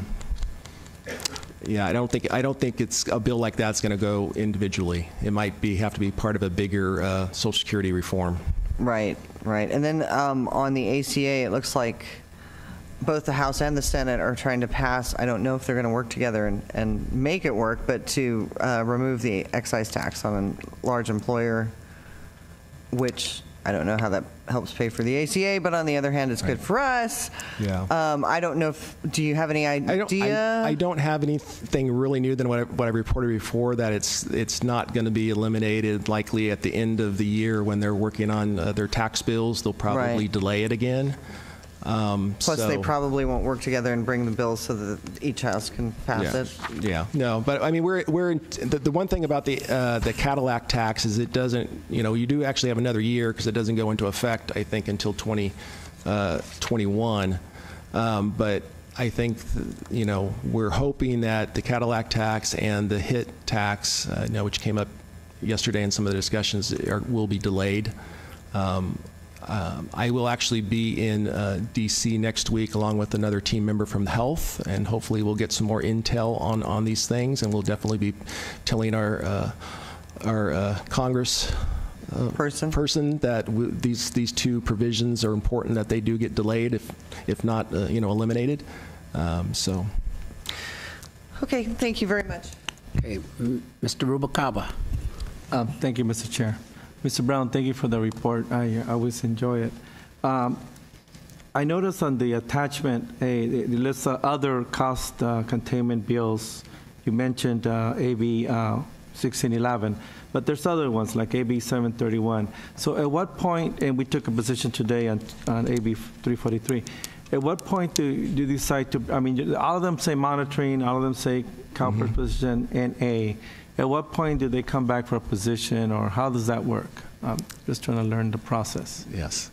Yeah, I don't think it's a bill like that's going to go individually. It might have to be part of a bigger Social Security reform. Right, right. And then on the ACA, it looks like both the House and the Senate are trying to pass, I don't know if they're going to work together and make it work, but to remove the excise tax on a large employer, which I don't know how that helps pay for the ACA, but on the other hand, it's good for us. Yeah. I don't know do you have any idea? I don't have anything really new than what I reported before, that it's not going to be eliminated likely at the end of the year when they're working on their tax bills. They'll probably delay it again. Plus, they probably won't work together and bring the bills so that each house can pass it. Yeah, no, but I mean, the one thing about the Cadillac tax is it doesn't, you do actually have another year because it doesn't go into effect, I think, until 2021. But I think, we're hoping that the Cadillac tax and the HIT tax, which came up yesterday in some of the discussions, will be delayed. I will actually be in D.C. next week along with another team member from Health, and hopefully we'll get some more intel on these things, and we'll definitely be telling our Congress person that these two provisions are important, that they do get delayed if not eliminated. So. Okay, thank you very much. Okay, Mr. Rubalcaba. Thank you, Mr. Chair. Mr. Brown, thank you for the report. I always enjoy it. I noticed on the attachment, it lists other cost containment bills. You mentioned AB 1611, but there's other ones like AB 731. So at what point, and we took a position today on AB 343, at what point do you decide to, I mean, all of them say monitoring, all of them say CalPERS position, and A. At what point do they come back for a position, or how does that work? Just trying to learn the process. Yes.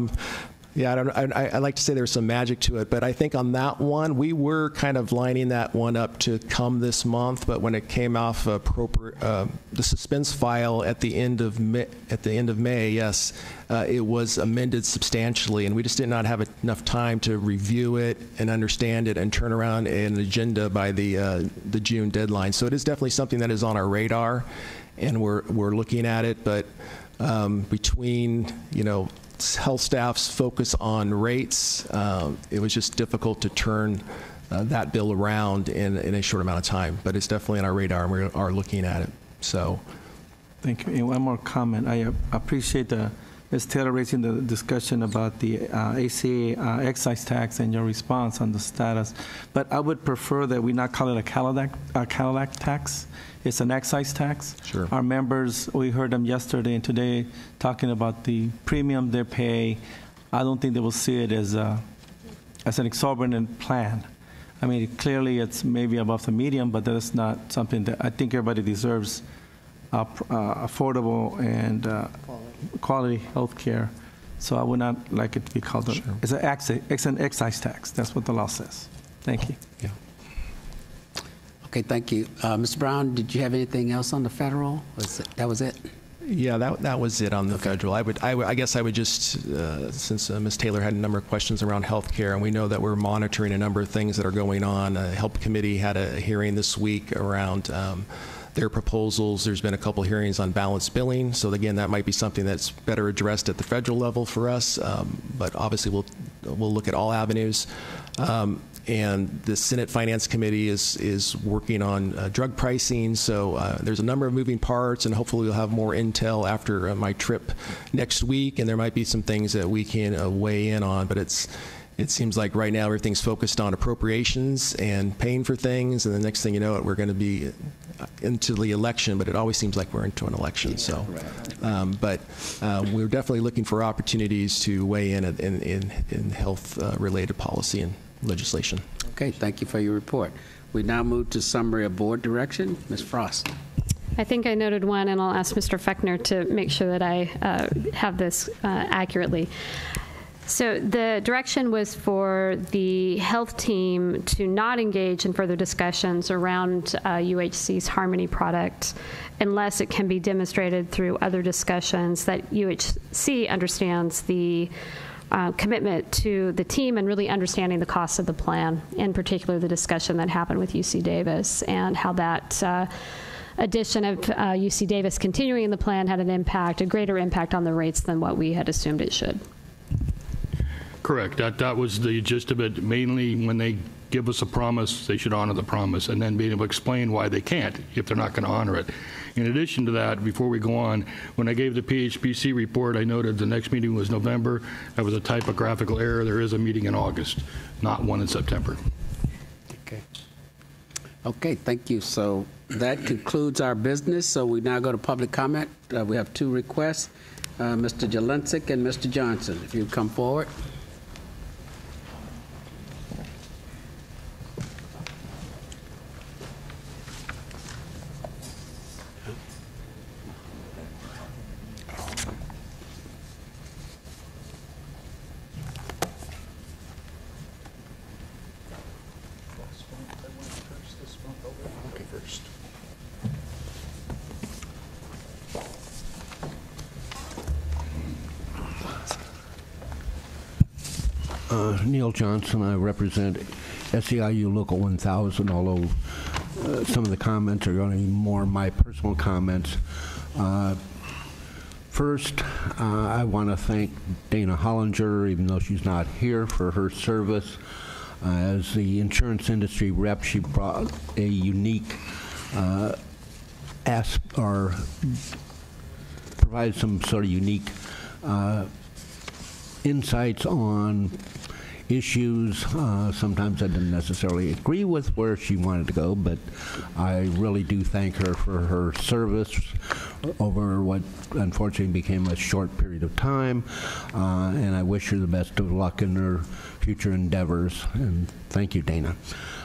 I like to say there's some magic to it, but I think on that one, we were kind of lining that one up to come this month, but when it came off the suspense file at the end of May, yes, it was amended substantially, and we just did not have enough time to review it and understand it and turn around an agenda by the June deadline. So it is definitely something that is on our radar, and we're looking at it, but between, health staff's focus on rates, it was just difficult to turn that bill around in a short amount of time. But it's definitely on our radar, and we are looking at it. So, thank you. And one more comment. I appreciate Ms. Taylor raising the discussion about the ACA excise tax and your response on the status. But I would prefer that we not call it a Cadillac tax. It's an excise tax. Sure. Our members, we heard them yesterday and today talking about the premium they pay. I don't think they will see it as an exorbitant plan. I mean, clearly it's maybe above the median, but that's not something that I think everybody deserves. Affordable and quality health care. So I would not like it to be called it's an excise tax. That's what the law says. Thank you. Yeah. Okay, thank you. Mr. Brown, did you have anything else on the federal? That was it? Yeah, that was it on the federal. I guess I would just, since Ms. Taylor had a number of questions around health care, and we know that we're monitoring a number of things that are going on. Health Committee had a hearing this week around their proposals. There's been a couple hearings on balanced billing. So again, that might be something that's better addressed at the federal level for us. But obviously, we'll look at all avenues. And the Senate Finance Committee is working on drug pricing. So there's a number of moving parts, and hopefully we'll have more intel after my trip next week. And there might be some things that we can weigh in on. But it seems like right now everything's focused on appropriations and paying for things, and the next thing you know, we're going to be into the election. But it always seems like we're into an election. So, but we're definitely looking for opportunities to weigh in health-related policy and legislation. Okay, thank you for your report. We now move to summary of board direction. Ms. Frost. I think I noted one, and I'll ask Mr. Fechner to make sure that I have this accurately. So the direction was for the health team to not engage in further discussions around UHC's Harmony product unless it can be demonstrated through other discussions that UHC understands the commitment to the team and really understanding the costs of the plan, in particular the discussion that happened with UC Davis and how that addition of UC Davis continuing in the plan had a greater impact on the rates than what we had assumed it should. Correct. That was the gist of it. Mainly when they give us a promise, they should honor the promise, and then being able to explain why they can't if they're not going to honor it. In addition to that, before we go on, when I gave the PHPC report, I noted the next meeting was November. That was a typographical error. There is a meeting in August, not one in September. Okay, thank you. So that concludes our business. So we now go to public comment. We have two requests, Mr. Jelensik and Mr. Johnson. If you come forward. Neil Johnson. I represent SEIU Local 1000, although some of the comments are going to be more my personal comments. First, I want to thank Dana Hollinger, even though she's not here, for her service. As the insurance industry rep, she brought a unique provided some sort of unique insights on issues. Sometimes I didn't necessarily agree with where she wanted to go, but I really do thank her for her service over what unfortunately became a short period of time, and I wish her the best of luck in her future endeavors, and thank you, Dana.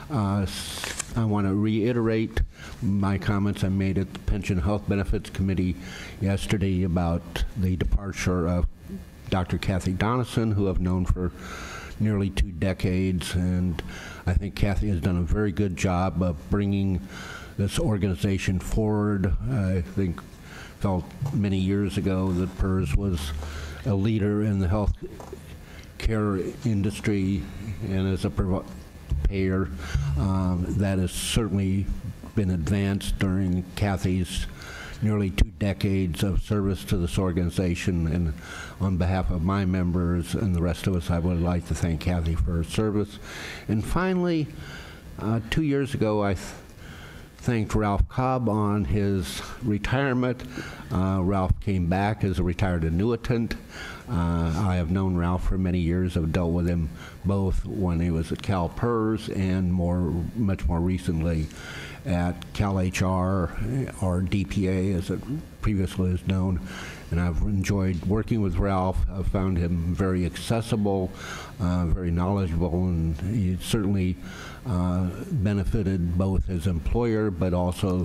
I want to reiterate my comments I made at the Pension Health Benefits Committee yesterday about the departure of Dr. Kathy Donison, who I've known for nearly 2 decades, and I think Kathy has done a very good job of bringing this organization forward. I think felt many years ago that PERS was a leader in the health care industry, and as a payer, that has certainly been advanced during Kathy's nearly 2 decades of service to this organization. And on behalf of my members and the rest of us, I would like to thank Kathy for her service. And finally, 2 years ago, I thanked Ralph Cobb on his retirement. Ralph came back as a retired annuitant. I have known Ralph for many years. I've dealt with him both when he was at CalPERS and much more recently at CalHR, or DPA as it previously was known. And I've enjoyed working with Ralph. I've found him very accessible, very knowledgeable, and he certainly benefited both his employer but also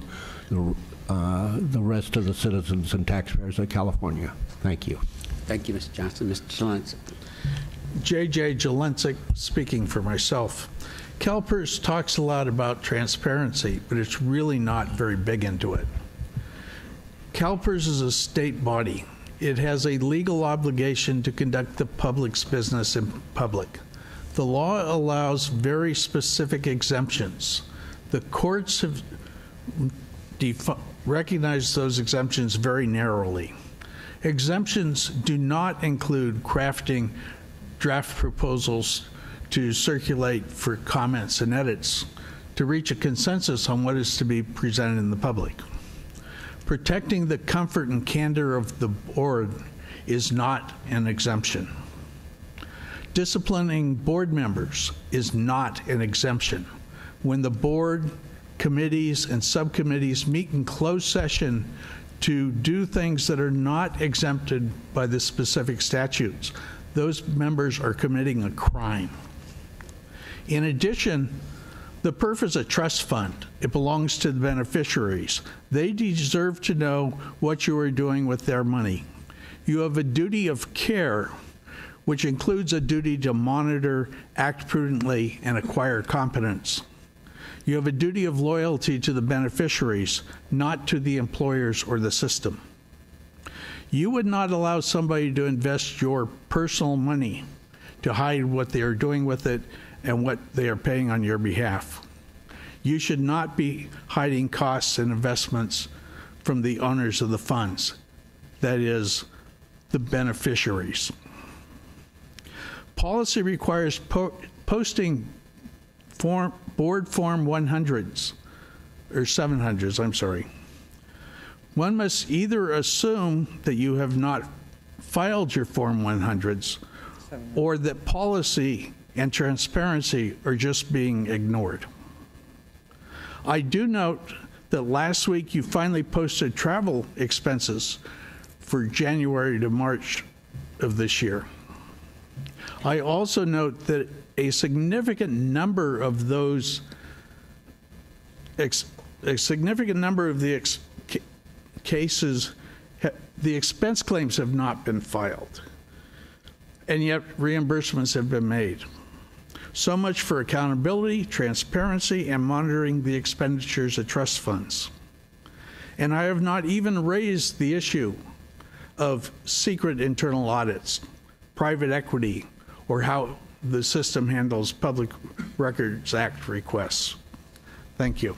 the rest of the citizens and taxpayers of California. Thank you. Thank you, Mr. Johnson. Mr. Jelensik. J.J. Jelensik, speaking for myself. CalPERS talks a lot about transparency, but it's really not very big into it. CalPERS is a state body. It has a legal obligation to conduct the public's business in public. The law allows very specific exemptions. The courts have recognized those exemptions very narrowly. Exemptions do not include crafting draft proposals to circulate for comments and edits to reach a consensus on what is to be presented in the public. Protecting the comfort and candor of the board is not an exemption. Disciplining board members is not an exemption. When the board, committees, and subcommittees meet in closed session to do things that are not exempted by the specific statutes, those members are committing a crime. In addition, the PERF is a trust fund. It belongs to the beneficiaries. They deserve to know what you are doing with their money. You have a duty of care, which includes a duty to monitor, act prudently, and acquire competence. You have a duty of loyalty to the beneficiaries, not to the employers or the system. You would not allow somebody to invest your personal money to hide what they are doing with it and what they are paying on your behalf. You should not be hiding costs and investments from the owners of the funds, that is, the beneficiaries. Policy requires posting board form 100s, or 700s, I'm sorry. One must either assume that you have not filed your form 100s or that policy and transparency are just being ignored. I do note that last week you finally posted travel expenses for January to March of this year. I also note that a significant number of those, cases, the expense claims have not been filed, and yet reimbursements have been made. So much for accountability, transparency, and monitoring the expenditures of trust funds. And I have not even raised the issue of secret internal audits, private equity, or how the system handles Public Records Act requests. Thank you.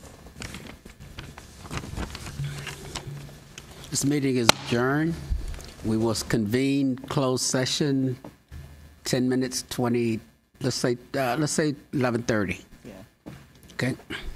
This meeting is adjourned. We will convene closed session 10 minutes, 20, let's say 11:30. Yeah. Okay.